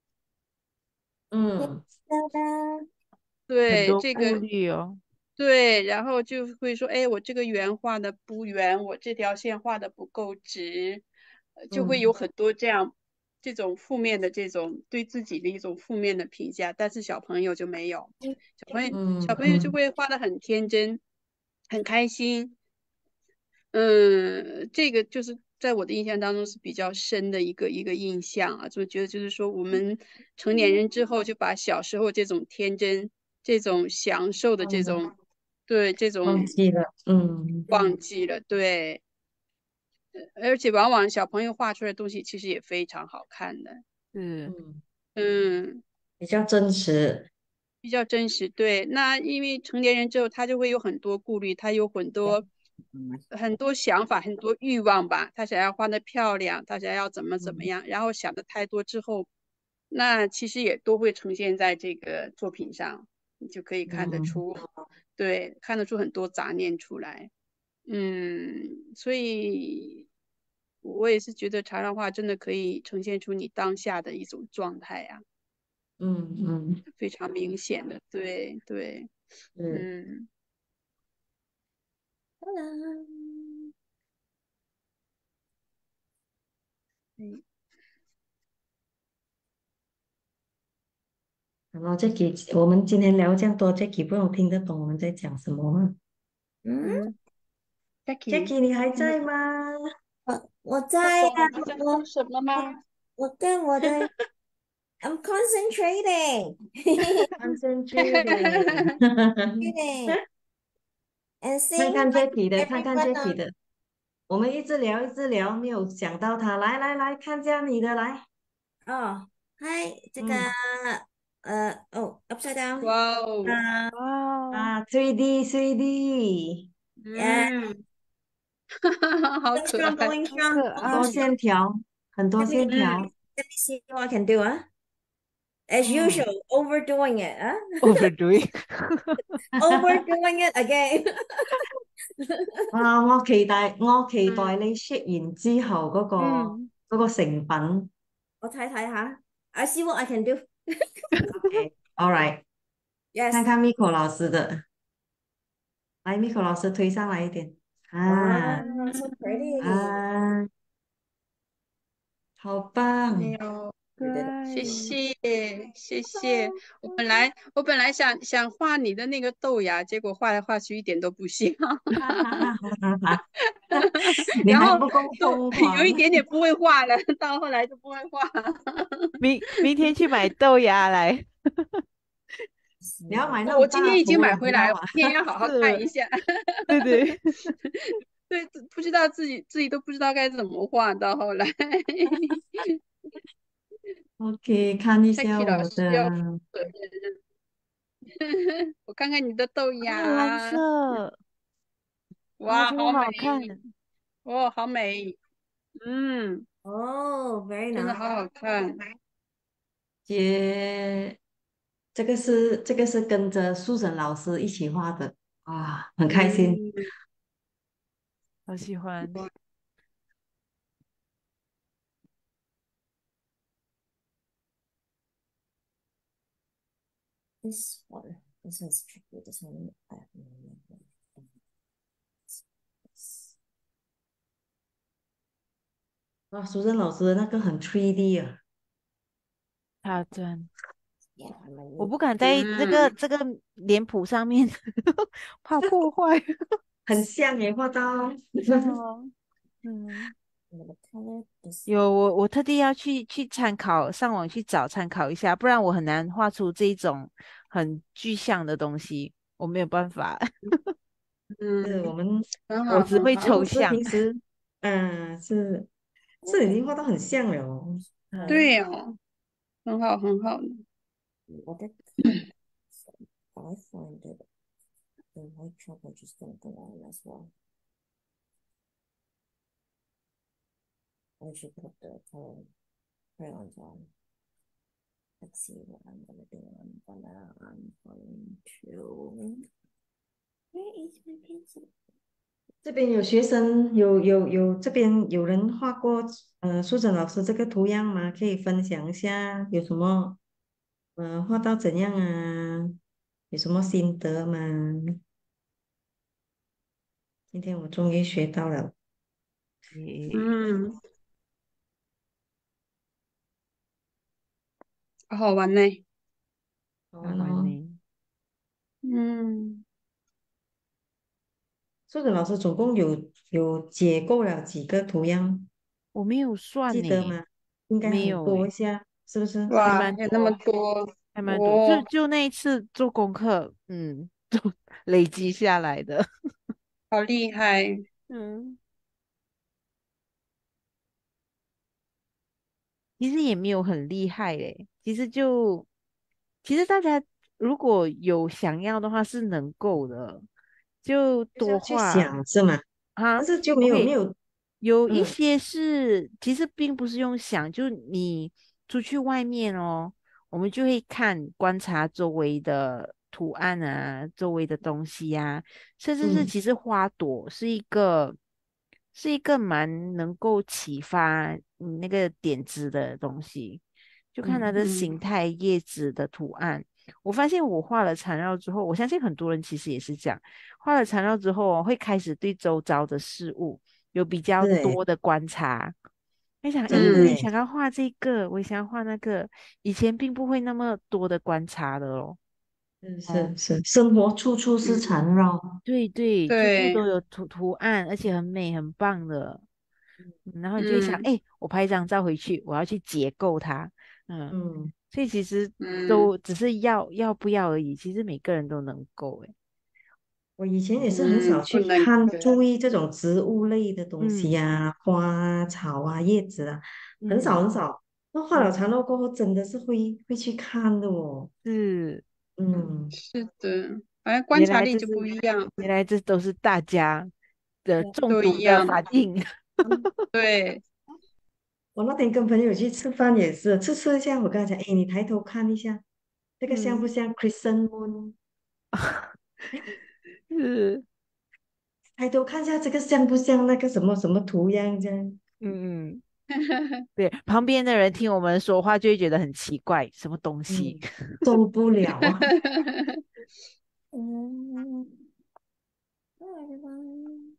嗯哒哒， 很对， 多顾这个虑哦。 对，然后就会说，哎，我这个圆画的不圆，我这条线画的不够直，呃就会有嗯很多这样这种负面的这种对自己的一种负面的评价，但是小朋友就没有，小朋友小朋友就嗯嗯会画的很天真，很开心，嗯，这个就是在我的印象当中是比较深的一个一个印象啊，就觉得就是说我们成年人之后就把小时候这种天真、这种享受的这忘了种，对，这种忘记了。嗯忘记了，对，而且往往小朋友画出来的东西其实也非常好看的， 是， 嗯， 嗯。 比较真实。 比较真实，对。那因为成年人之后，他就会有很多顾虑，他有很多很多想法，很多欲望吧。他想要画的漂亮，他想要怎么怎么嗯样，然后想的太多之后，那其实也都会呈现在这个作品上，你就可以看得嗯出，对，看得出很多杂念出来。嗯，所以我也是觉得茶让画真的可以呈现出你当下的一种状态呀、 嗯嗯， 非常明显的，对对。 是。 嗯， 哒啦， 对然后 Jackie，我们今天聊这样多，Jackie 不用听得懂我们在讲什么吗嗯， 嗯，Jackie， ？Jackie，你还听得在吗？ 我我不在啊， 懂我在我说什么吗？ 我我跟我的 I'm concentrating, Concentrating， concentrating, and 看 saying 看 hi Jackie 的，看看 everyone Jackie on. 的。我们一直聊一直聊，没有想到他。来来来，看下你的来。 哦，嗨，这个嗯呃哦，upside down. 哇哦， 啊哇哦， 啊，three D three D， ，yeah, 嗯，好 going 可 strong, 爱。 going 好可 strong. 很多爱。 线条，很多 Let me 线嗯， 条。 let me see what I can do, huh? As 嗯 usual, overdoing it, huh? overdoing。 Overdoing it again. 啊，我期待我期待嗯， 你 ship 完之後嗰個嗯， 嗰個成品。 我睇睇下 I see what I can do. OK，all right，看 Yes. 看 Miko 老师的，来，Miko 老师推上来一点。啊 Wow, so 嗯， pretty. 啊，好棒！ 没有， 可 You did it. 谢爱。 谢谢谢。我本来我本来想想画你的那个豆芽，结果画来画去一点都不像， 哈哈哈哈哈哈！你然后还不够都疯狂。 有一点点不会画了，到后来就不会画。 明明天去买豆芽来。 你要买那种我我今天已经大图， 买回来，我你知道吗？ 今天要好好看一是， 下。 对对。 对，不知道自己自己都不知道该怎么画，到后来 OK，看一下 Jackie 老我师要负的。 责任。我看看你的豆啊，蓝芽， 色，啊， 哇，好美， 超好看。 哦，好美，嗯， Oh, very 真的 nice. 好好看。 姐，这个是这个是跟着素沈老师一起画的啊，很开心。 嗯， 好喜欢。 This one. This one's tricky. This one I have no idea. 哇，苏珍老师的那个很 three D 啊， 他真， Yeah, I'm a 我 new. 不敢在这个嗯， 这个脸谱上面怕破坏。 很像也画到。 哦，嗯， I'm gonna color this. 有我我特地要去去参考，上网去找参考一下，不然我很难画出这一种很具象的东西，我没有办法。 是我嗯， 们很好， 我只会很好。 老师抽象。 平时，嗯、是 Oh, 是已 I 经画到很像了哦。 color. 嗯， 对哦，很好，很好的。 What the color? I find it. The white chocolate just don't go on as well. I should put the color crayons on. Let's see what I'm gonna do. I'm gonna, I'm going to. Where is my pencil? 这边有学生有有有这边有人画过呃素珍老师这个图样吗？可以分享一下有什么呃画到怎样啊？有什么心得吗？今天我终于学到了。 也嗯，好好玩呢。 好好玩哦。 玩呢。 嗯， 素珍老师总共有有解构了几个图样， 我没有算呢， 记得吗？应该没很有诶， 多一下，是不是？ 还哇，有那么蛮多， 多还蛮多，就哦， 就那一次做功课，嗯，就累积下来的。 好厉害。 嗯，其实也没有很厉害诶，其实就其实大家如果有想要的话是能够的，就多就是要去画想是吗？ 啊。 但是就没有没 OK， 有， 有一嗯些是其实并不是用想，就你出去外面哦，我们就会看观察周围的图案啊，周围的东西呀、甚至是嗯其实花朵是一个是一个蛮能够启发你那个点子的东西，就看它嗯的嗯形态、叶子的图案。我发现我画了缠绕之后，我相信很多人其实也是这样，画了缠绕之后哦，会开始对周遭的事物有比较是诶， 多的观察。会想，诶，我也嗯， 真的诶， 想要画这个，我也想要画那个，以前并不会那么多的观察的哦。 是哦， 是是，生活处处是嗯， 缠绕。 对对，处处对， 都有图图案，而且很美很棒的。 嗯然后你就会想， 嗯哎，我拍一张照回去，我要去结构它，嗯， 嗯， 所以其实嗯都只是要要不要而已，其实每个人都能够，哎， 我以前也是很少嗯，不能去看够。 注意这种植物类的东西嗯呀、花啊、草啊、叶子啊，很少嗯很少。那画了嗯， 长肉过后，真的是会会去看的哦。 是， 嗯， 是的，反正观原察力就来这是不一样， 原来这都是大家的中都毒的一样。 反应， 对， 我那天跟朋友去吃饭也是，吃吃一下，我跟他讲，哎，你抬头看一下，这个像不嗯像 crescent moon？ 是， 抬头看一下，这个像不像那个什么什么图样这样？ 嗯嗯。对，旁边的人听我们说话就会觉得很奇怪，什么东西？ 嗯，受不了啊！ 嗯，Hello everyone.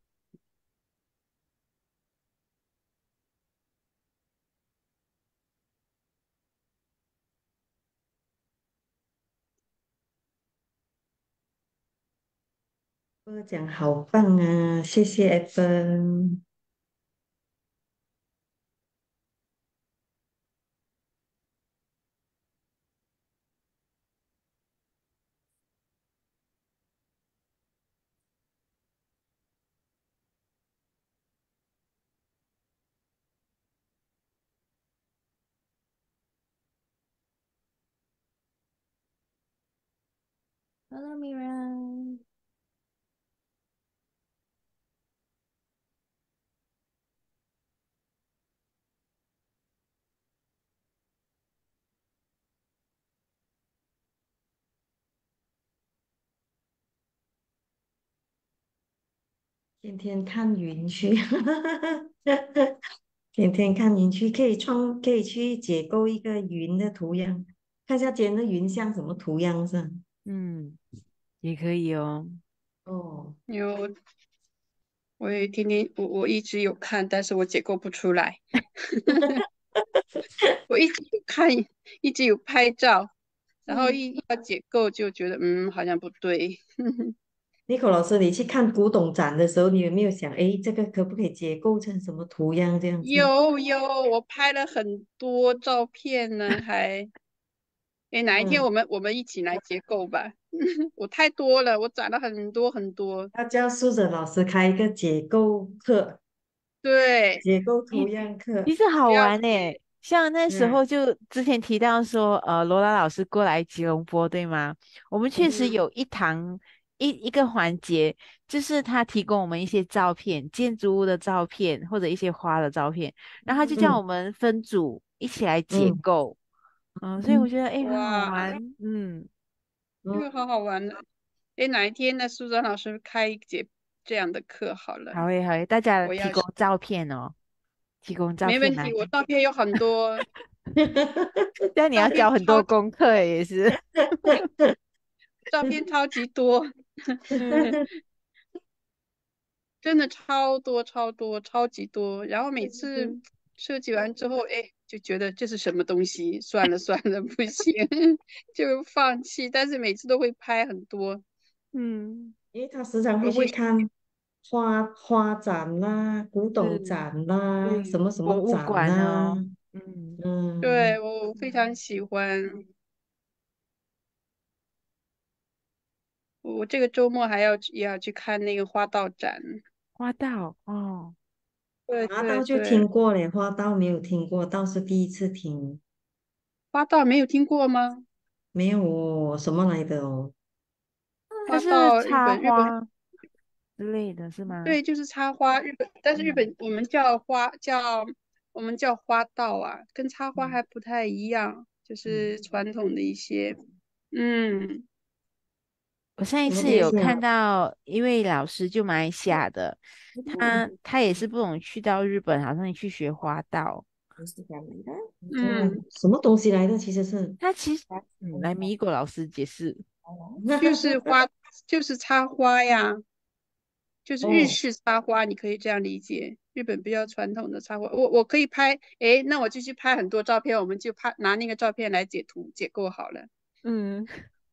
我讲好棒啊，谢谢 e v ，Hello Mira。 天天看云去，天天看云去，可以创，可以去解构一个云的图样，看一下今天的云像什么图样是吧？ 嗯，也可以哦。 哦， 有我也天天我我一直有看，但是我解构不出来。我一直有看，一直有拍照，然后嗯， 一一要解构就觉得嗯好像不对。 尼克老师，你去看古董展的时候，你有没有想，诶，这个可不可以结构成什么图样这样子？ 有有，我拍了很多照片呢，还诶哪一天嗯， 我们我们一起来结构吧。我太多了，我攒了很多很多。 要叫素贞老师开一个结构课， 对， 结构图诶， 样课， 其实好不要玩诶，像那时嗯候就之前提到说，呃，罗拉老师过来吉隆坡，对吗？我们确实嗯有一堂一一个环节，就是他提供我们一些照片，建筑物的照片或者一些花的照片，然后他就叫我嗯们分组一起来结嗯构，嗯，所以我嗯觉得诶很好哇， 玩，嗯， 嗯， 这个好好玩的。诶，哪一天呢？苏珊老师开一节这样的课好了， 好诶好诶，大家我要提供照片哦，提供照没问题。 片来， 我照片有很多， 这样你要照片交很多超功课诶也是， 照片超级多。 嗯真的超多超多超级多，然后每次嗯设计完之后，哎，就觉得这是什么东西，算了算了，不行，就放弃。但是每次都会拍很多， 嗯， 因为他时常会我会去看花花展啦、古董是。 展啦、什对， 么什么博物展啦， 馆哦，嗯， 嗯， 对我非常喜欢。我这个周末还要也要去看那个花道展。 花道哦， 对茶道就对对， 听过了，花道没有听过，倒是第一次听， 花道没有听过吗？ 没有哦，什么来的哦？ 它花是插道日本日本花之类的是吗？ 对，就是插花。日本，但是日本我们叫花叫我们叫花道啊，跟插花嗯还不太一样，就嗯， 是传统的一些，嗯我上一什么次有东西啊？ 看到一位老师就马来西亚的，他嗯他也是不懂去到日本，好像去学花道。 Instagram later. 哦， 嗯， 什么东西来的？其实是， 他其实， That's 嗯，来 okay. 米果老师解释就是花就是插花呀，就是日哦， 式插花，你可以这样理解。日本比较传统的插花，我我可以拍，诶，那我继续拍很多照片，我们就拍拿那个照片来解图解构好了， 嗯，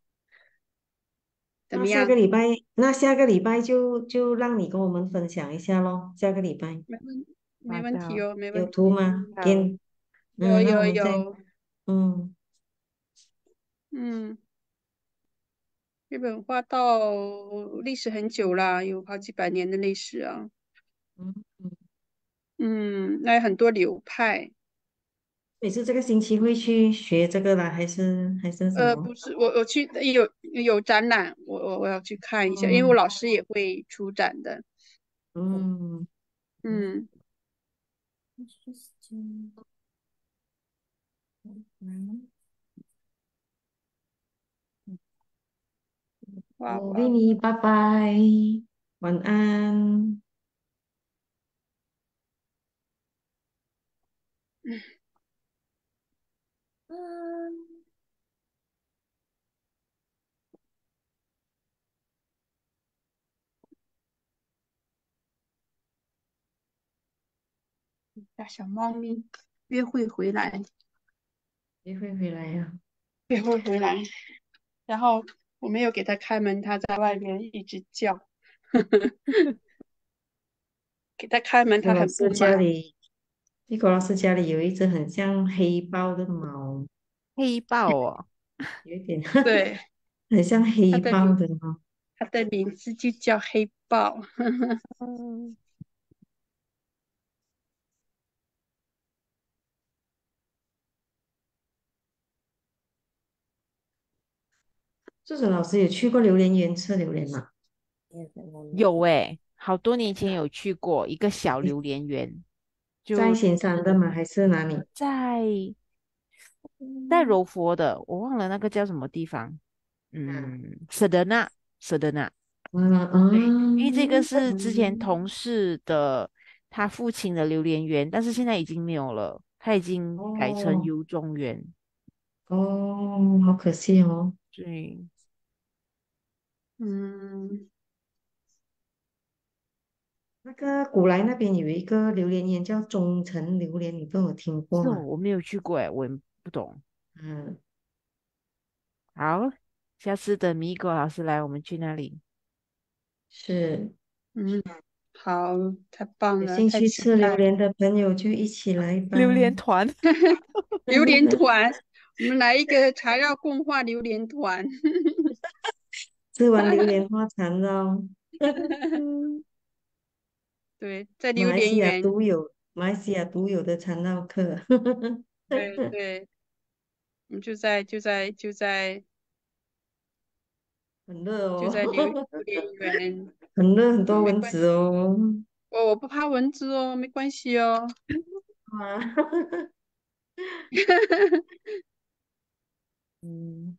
那下个怎么样？ 礼拜，那下个礼拜就就让你跟我们分享一下咯，下个礼拜。 没画到。 问题哦，没有问题。 图吗？给， 好， 有嗯，那我有们再， 有， 嗯嗯，日本画到历史很久啦，有好几百年的历史啊。 嗯嗯， 嗯，那有很多流派。 你是这个星期会去学这个啦，还是还是什呃， 么？ 不是，我我去有有展览，我我我要去看一下，因为我嗯老师也会出展的。 嗯， 嗯， Interesting. Mm. 我哇哇， 为你拜拜，晚安。 Um, 大小猫咪约会回来， 你会回来呀、 约会回来，然后我没有给它开门，它在外面一直叫，给它开门，它有老师很不满。 家里，一个老师家里有一只很像黑豹的猫， 黑豹哦。 有一点对， 很像黑它的名豹的猫。 它的名字就叫黑豹。 嗯， 这种老师有去过榴莲园吃榴莲吗？ yeah, but no, no. 有诶，好多年前有去过一个小榴莲园，就在仙山的吗？还是哪里？ 在在柔佛的，我忘了那个叫什么地方。 啊嗯，舍得纳，舍得纳。 啊对，因为这个啊！ 是之前同事的他父亲的榴莲园，但是现在已经没有了，他已经改成哦油中园。 哦，好可惜哦。 对， 嗯， 那个古来那边有一个榴莲园叫中城榴莲，你都有听过是哦， 吗？ 我没有去过诶，我也不懂。 嗯， 好，下次等米果老师来，我们去那里。 是。 嗯，好，太棒了， 有兴太趣吃榴期待了。 莲的朋友就一起来吧。 榴莲团。 榴莲团，我们来一个材料共话榴莲团。 吃完榴莲花缠绕， 嗯， 对，在榴马来西亚莲园。 独有，马来西亚独有的缠绕客， 对对，我们就在就在就在很热就在榴榴哦， 莲园。 很热，很多嗯，没蚊子关系， 哦。 我我不怕蚊子哦，没关系哦。 啊， 嗯，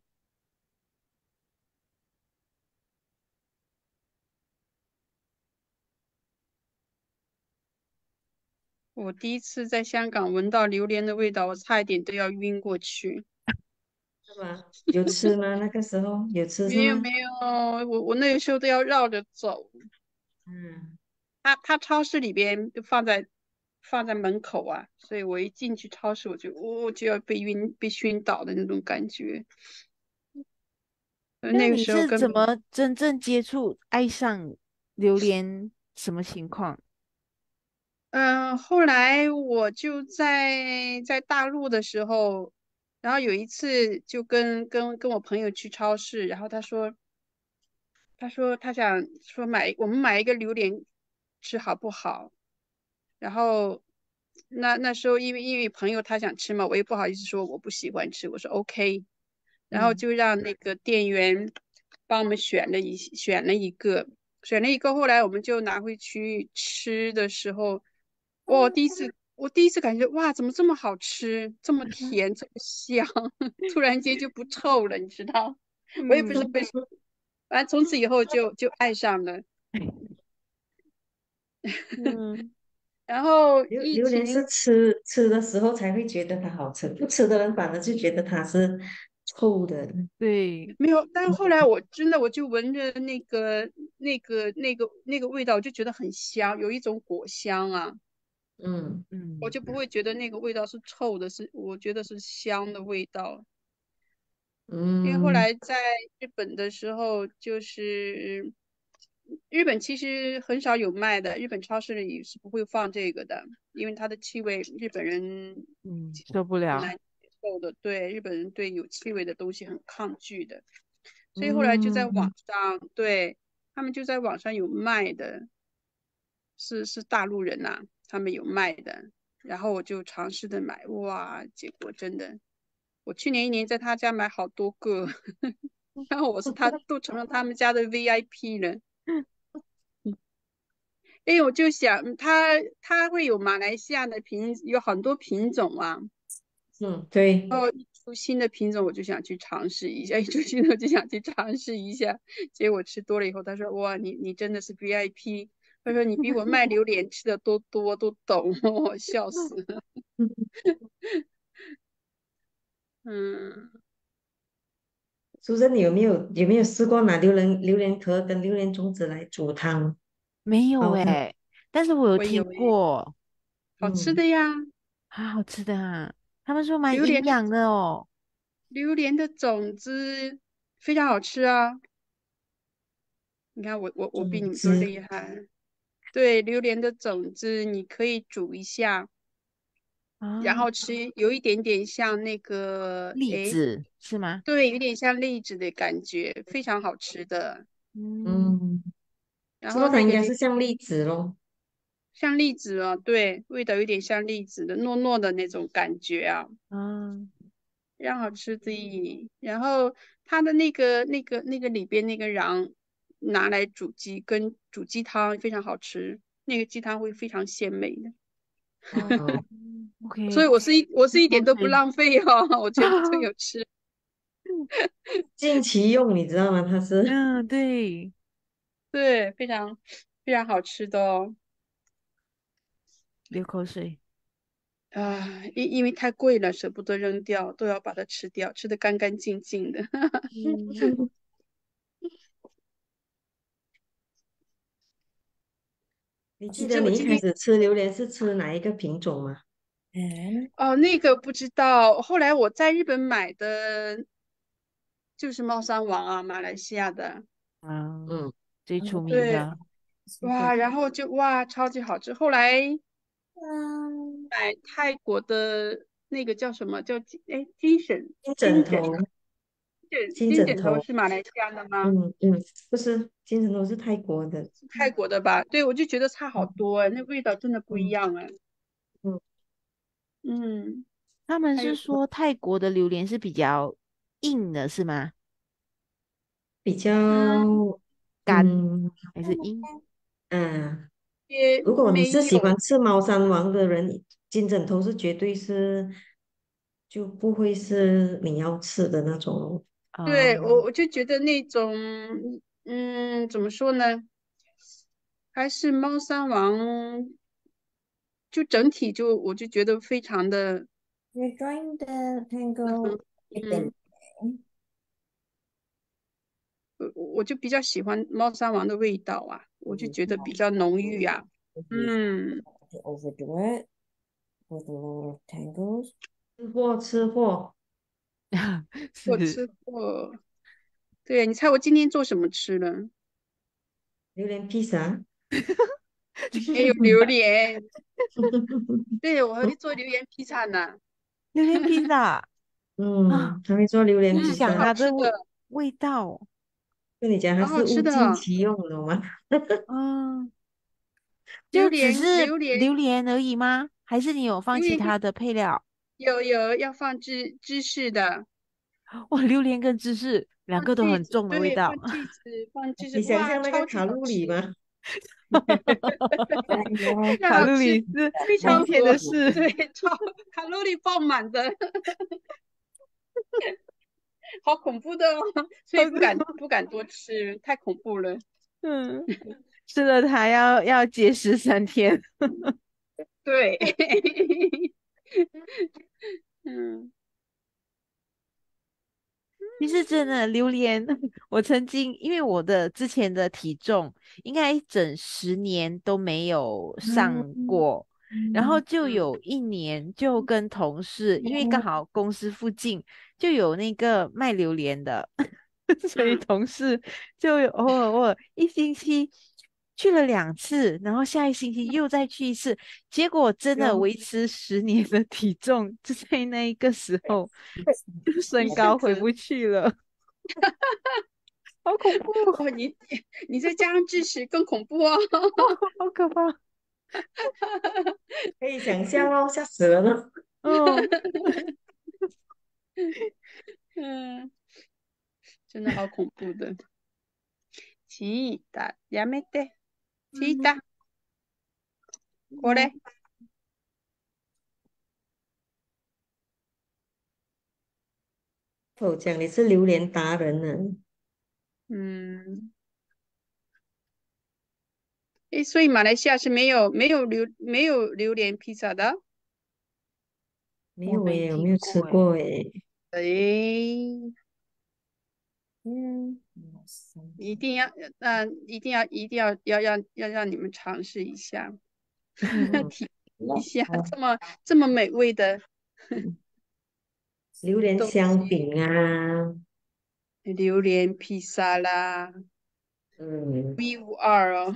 我第一次在香港闻到榴莲的味道，我差一点都要晕过去。 是吗？有吃吗？那个时候有吃是吗？ 没有没有，我我那个时候都要绕着走。 嗯他他超市里边就放在放在门口啊，所以我一进去超市，我就我、就要被晕被熏倒的那种感觉。呃那个那你时候根本， 是怎么真正接触爱上榴莲？什么情况？ 嗯、后来我就在在大陆的时候，然后有一次就跟跟跟我朋友去超市，然后他说他说他想说买我们买一个榴莲吃好不好？然后那那时候因为因为朋友他想吃嘛，我也不好意思说我不喜欢吃，我说 OK，然后嗯就让那个店员帮我们选了一选了一个，选了一个，后来我们就拿回去吃的时候，我第一次我第一次感觉哇，怎么这么好吃，这么甜，这么香，突然间就不臭了，你知道？我也不知道嗯为什么，反正从此以后就就爱上了。 嗯， 然后榴疫情。 榴莲是吃吃的时候才会觉得它好吃，不吃的人反而就觉得它是臭的。 对， 没有，但是后来我真的我就闻着那个那个那个那个味道，我就觉得很香，有一种果香啊， 嗯我嗯， 就不会觉得那个味道是臭的，是我觉得是香的味道。因为后嗯来在日本的时候，就是日本其实很少有卖的，日本超市里是不会放这个的，因为它的气味日本人嗯，受不了。 很难接受的。对，日本人对有气味的东西很抗拒的，所以后来就在网嗯， 上，对，他们就在网上有卖的，是是大陆人呐、他们有卖的，然后我就尝试的买，哇，结果真的，我去年一年在他家买好多个，然后我是他都成了他们家的 V I P 了。因为我就想，它它会有马来西亚的品，有很多品种啊。 嗯，对， 然后一出新的品种，我就想去尝试一下；一出新的我就想去尝试一下。结果吃多了以后，他说：“哇，你你真的是 V I P。”他说：“你比我卖榴莲吃的都多，都懂。”我笑死了。嗯， 苏珍，你有没有有没有试过拿榴莲榴莲壳跟榴莲种子来煮汤没有煲汤？ 诶，但是我有听我有诶， 过， 好吃嗯的呀， 好好吃的啊，他们说蛮榴莲的营养的哦。 榴莲的种子非常好吃啊。你看我我我比你们都种子厉害。对，榴莲的种子你可以煮一下，然啊， 后吃，有一点点像那个， 栗诶， 子是吗？ 对，有点像栗子的感觉，非常好吃的。 嗯， 嗯， 然这个它应该后那个榴是像栗子咯。 像栗子啊，对，味道有点像栗子的糯糯的那种感觉啊， 啊， 非常好吃的。然后它的那个那个那个里边那个瓤拿来煮鸡，跟煮鸡汤非常好吃，那个鸡汤会非常鲜美的。 哦， 所以 ，OK， 我是一我是一点都不对， 浪费哦，我全部都有吃。 尽其用，你知道吗？它是嗯，对， 对，非常非常好吃的哦。 流口水。 啊，因因为太贵了，舍不得扔掉，都要把它吃掉，吃的干干净净的。 嗯， 你记得结果今天你一开始吃榴莲是吃哪一个品种吗？ and 哦，那个不知道，后来我在日本买的就是猫山王啊，马来西亚的。 啊， 嗯， 最出名对， 的。 哇，然后就哇，超级好吃。后来嗯， 买泰国的那个叫什么叫金哎金枕金枕金枕头， 枕金金枕头枕头， 是马来西亚的吗？ 嗯嗯，不是，金枕头是泰国的。 是泰国的吧？对，我就觉得差好嗯多哎，那味道真的不一嗯样哎。 嗯， 嗯， 他们还有是说泰国的榴莲是比较硬的，是吗？ 比较嗯干嗯还是硬？ 啊， 也如果你是喜欢没有， 吃猫山王的人，金枕头是绝对是就不会是你要吃的那种咯。 啊、 对我我就觉得那种嗯怎么说呢，还是猫山王，就整体就我就觉得非常的 you're joining the 嗯 tango with 嗯， the 我我就比较喜欢猫山王的味道啊，我就觉得比较浓郁啊。 you 嗯， to overdo it with a lot of tangles. 吃货吃货， 是我吃过。对，你猜我今天做什么吃了？ 榴莲披萨， 也有榴莲，对，我会做榴莲披萨呢， 榴莲披萨啊， 嗯，还会做榴莲嗯， 披萨， 挺想啊，这好吃的， 味味道， 跟你讲还好好是物尽吃的。 其用，懂吗？ 嗯，就只榴莲， 是榴莲， 榴莲而已吗？还是你有放榴莲就其他的配料？ 有有要放芝芝士的， 哇，榴莲跟芝士两放个都很 cheese， 重的味对，放道。 cheese，放芝士， 你想哇， 象那个超级卡路里好吃， 吗？ Try more 非常卡路好吃， 里是非明天的常多， 事。 对，超卡路里爆满的，好恐怖的哦，所以不敢不敢多吃，太恐怖了。 嗯，吃了它要要节食三天。 对，嗯其实真的榴莲，我曾经因为我的之前的体重应该整十年都没有上嗯过，然后就嗯有一年就跟同事，因为刚好公司附近就有那个卖榴莲的， 所以嗯同事就有偶尔偶尔一星期去了两次，然后下一星期又再去一次，结果真的有维持十年的体重，就在那一个时候就一身高回下子不去了，好恐怖， 哦，你你再加上智齿更恐怖哦。 好可怕， 可以想象哦，吓死人了。 嗯。 嗯，真的好恐怖的。チータ、やめて。チータ、これ。 我讲你是榴莲达人呢， 嗯，诶，所以马来西亚是没有没有榴没有榴莲披萨的。 没有诶，有我没听没有吃过诶。 过诶？ 诶， 嗯， 一定要，呃，一定要，一定要，要让要让你们尝试一下， 嗯， 体验一那下哦， 这么这么美味的榴莲东西， 香饼啊， 榴莲披萨啦， 嗯独一无二哦。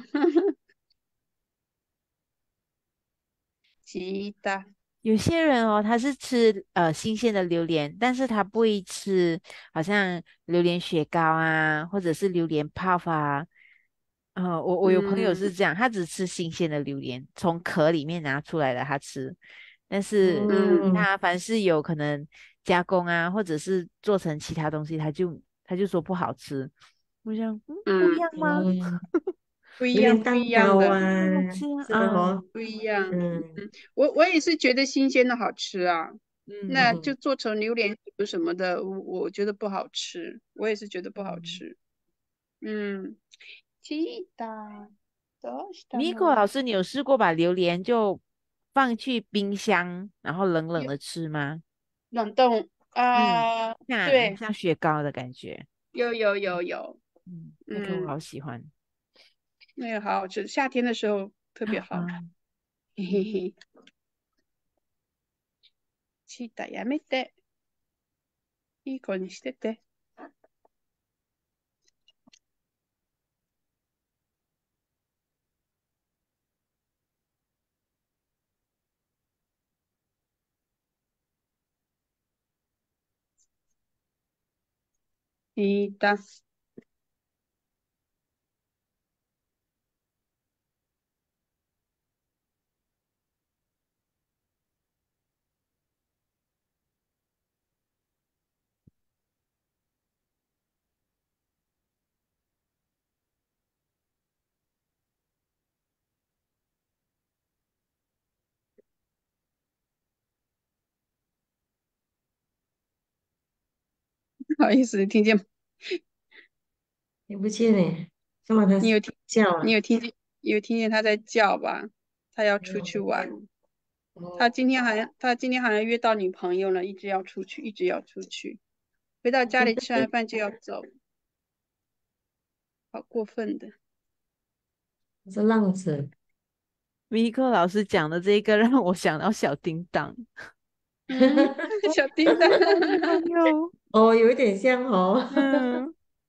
鸡蛋， 有些人哦，他是吃呃新鲜的榴莲，但是他不会吃，好像榴莲雪糕啊，或者是榴莲泡啊。呃，我我有朋友嗯是这样，他只吃新鲜的榴莲，从壳里面拿出来的他吃，但是嗯嗯他凡是有可能加工啊，或者是做成其他东西，他就他就说不好吃。我想，嗯，不一嗯， 样吗？ 嗯， 不一样， 榴莲不一样蛋糕啊， 的， 不好吃是的啊， 哦， 不一样。 嗯嗯，我我也是觉得新鲜的好吃啊。那嗯。 就嗯做成榴莲油什么的，我我觉得不好吃，我也是觉得不好嗯， 吃。嗯，鸡蛋，どうした米可の？ 老师，你有试过把榴莲就放去冰箱，然后冷冷有的吃吗？ 冷冻嗯， 啊，对， 像像雪糕的感觉。 有有有有， 嗯，那个我嗯， 好喜欢。 那个好好吃，夏天的时候特别好。 啊， 嘿嘿嘿，鸡蛋やめて、いい子にしてて。鸡蛋，不好意思，听见听不见诶，干嘛它你有听叫啊？ 你有听见有听见他在叫吧？他要出去玩。他哦， 今天好像他今天好像约到女朋友了，一直要出去，一直要出去。回到家里吃完饭就要走，好过分的。 是浪子， 米可老师讲的这个让我想到小叮当， 嗯，小叮当， 他的女朋友， 哦，有一点像哦， 嗯，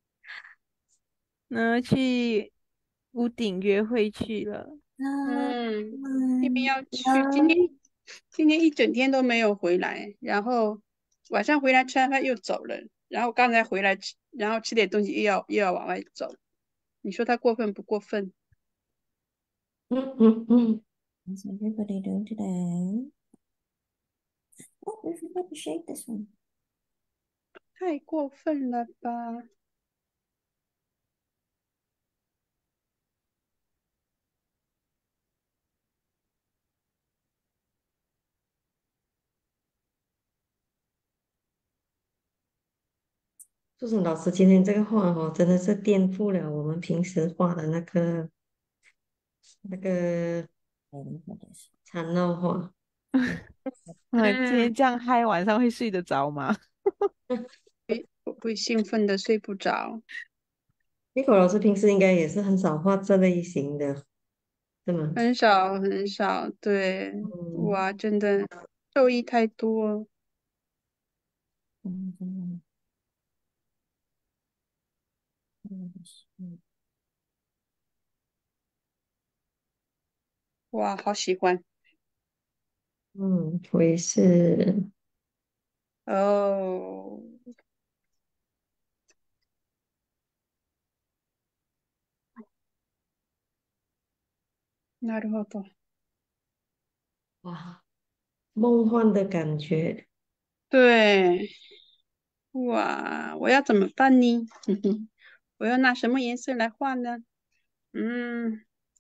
那去屋顶约会去了。 那嗯，你们嗯要去，今天那今天一整天都没有回来，然后晚上回来吃完饭又走了，然后刚才回来吃，然后吃点东西又要又要往外走，你说他过分不过分？ 嗯嗯嗯， How's everybody doing today? Oh, we forgot to shake this one. 太过分了吧？ 就是老师今天这个画哦，真的是颠覆了我们平时画的那个那个 Okay, look at this. 缠绕画。 嗯，今天嗯， 这样嗨，晚上会睡得着吗？ 我会兴奋的睡不着。 妮可老师平时应该也是很少画这类型的，是吗？ 很少很少，对， 嗯， 哇，真的受益太多。 嗯哇，好喜欢嗯，我也是。 哦。なるほど。 哇，梦幻的感觉。 对，哇，我要怎么办呢？我要拿什么颜色来画呢？嗯，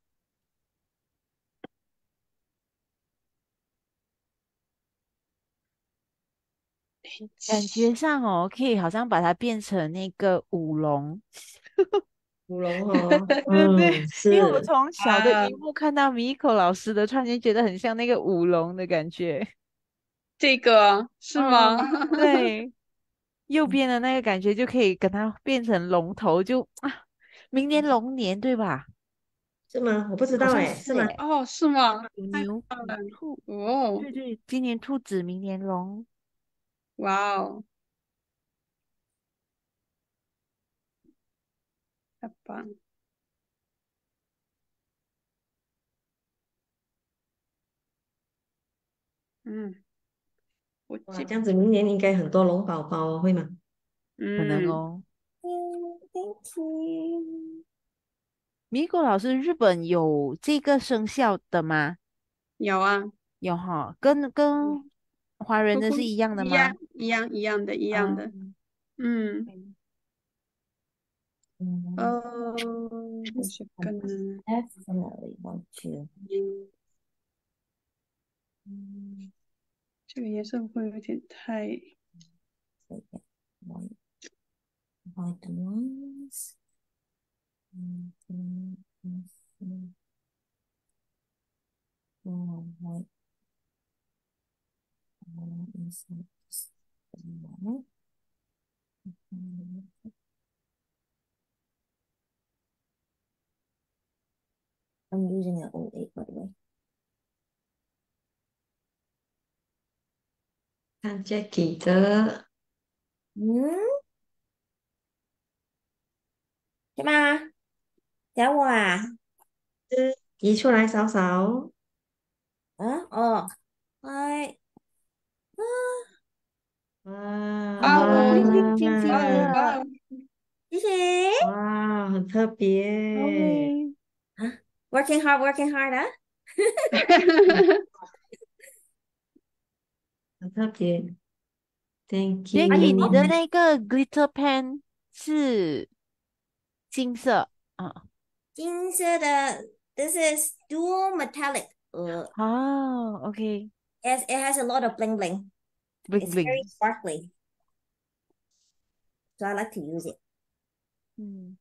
感觉上哦，可以好像把它变成那个舞龙。 古龙哦， 对对， 嗯， 因为我是。 从小的啊， 荧幕看到 Miko 老师的，突然间觉得很像那个舞龙的感觉。 这个是吗？ 嗯，对，右边的那个感觉就可以跟它变成龙头，就啊，明年龙年对吧？ 是吗？我不知好像道哎，是吗？ 是诶， 哦，是吗？太有牛棒了！ 有兔， 哦， 对对，今年兔子，明年龙。 哇哦，太棒了！嗯，我哇， 记， 这样子明年应该很多龙宝宝哦，会吗？ 可能嗯， 哦。 嗯，Thank you。 Miko 老师，日本有这个生肖的吗？ 有啊， 有哈，跟嗯， 跟华人不不的是一样的一样， 吗？ 一样，一样的，一样的。 嗯， 嗯， 嗯嗯哦，我是 ，I 跟呢， definitely want to. 嗯， 嗯， 这个颜色会不会有点太， 这个 white white ones. 嗯嗯嗯嗯嗯，white one is this one. 嗯 I'm using an old eight by the way. 看 Jackie 的， 嗯，是吗？找我啊？ 是移出来少少。 啊哦，哎啊哇哇哦， 哦， 晶晶哇晶晶哇哦，哇的哦， 谢谢哇，很特别， ，OK。 啊，working hard, working hard 啊。 嗯，很特别。Thank Jackie，你的 you。 那个 glitter pen 是金色啊？ 金色的，this is dual metallic. 呃哦，OK，bling Yes, it has a lot of bling bling. It's very bling。 sparkly, so I like to use it. 嗯，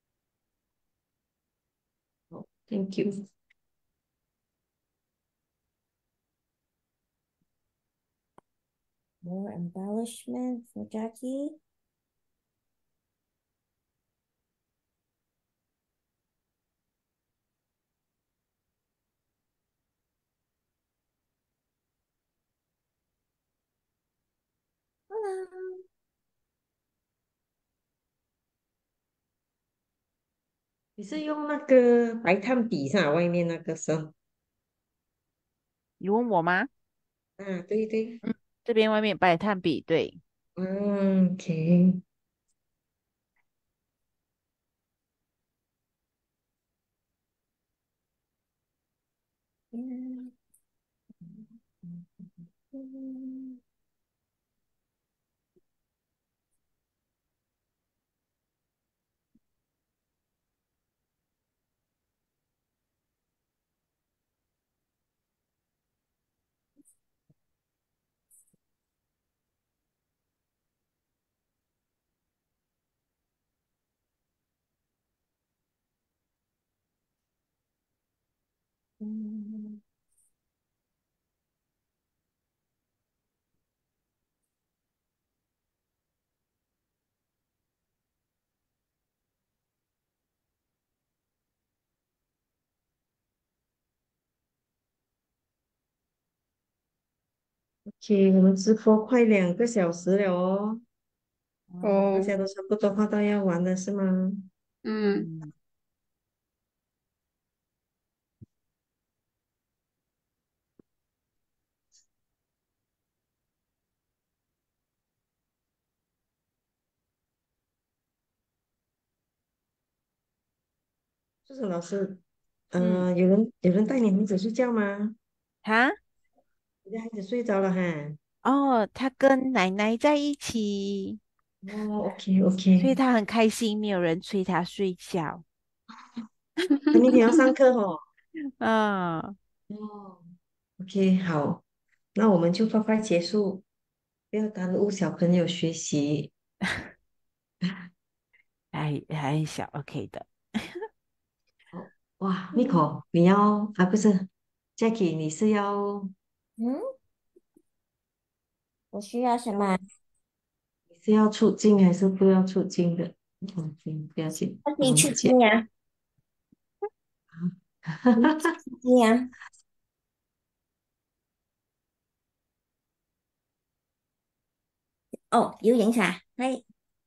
好，Thank you。 More embellishment for Jackie. 你是用那个白炭笔是吧？外面那个是？ 你问我吗？ 啊，对对。 嗯，这边外面摆炭笔，对。 嗯，OK。 嗯嗯 OK，我们直播快两个小时了哦，大哦， 家都差不多画到要完了是吗？ 嗯， 嗯就是老师， 嗯， 呃，有人有人带你孩子睡觉吗？ 哈， 你的孩子睡着了哈？ 哦，他跟奶奶在一起， 哦，OK 所以 OK， 他很开心，没有人催他睡觉。 他明天要上课哦。 嗯， 哦，OK，好，那我们就快快结束，不要耽误小朋友学习。 还还很小，OK 的。 好，哇嗯 ，Miko，你要啊不是，Jackie，你是要嗯，我需要什么？ 你是要出镜还是不要出镜的？嗯，行，不要紧， 我可以去我们剪。 金呀，嗯，去金呀。哦，有影茶，係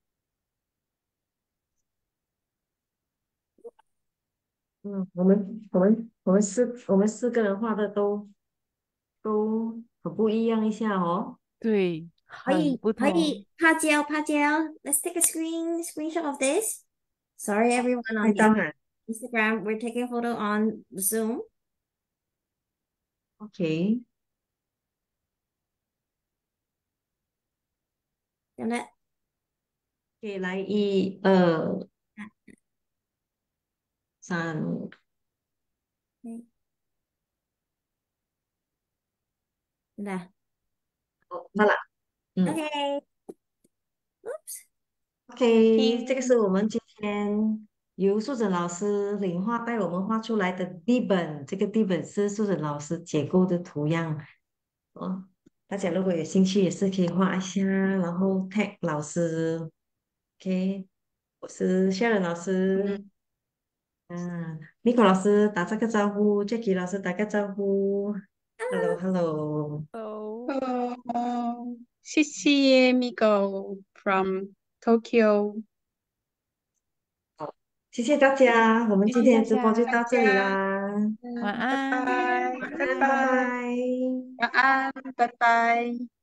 嗯，我们我们我们四我们四个人画的都都很不一样一下哦。 对， 可很以可不同。 以拍照拍照。Let's take a screen screenshot of this. Sorry, everyone on 拍 the 照哈 Instagram. We're taking photo on Zoom. ，OK， 咁咧， 可以来一二三， 嗯，嗱好，好了，嗯。 ，OK。Oops. OK，这个是听， 我们今天由素诊老师领画带我们画出来的地本。这个地本是素诊老师解构的图样哦。大家如果有兴趣，也是可以画一下，然后 tag 老师。OK，我是 Sharon 老嗯， 师，嗯，Miko 老师打这个招呼，Jackie 老师打个招呼。Hello Hello， 哦， 哦，谢谢 Miko from Tokyo， 好，谢谢大家，我们谢今谢谢大天的直播就大家， 到这里家， 啦。 晚嗯，拜安。 拜，拜晚安，拜拜， 拜。 晚安，拜拜。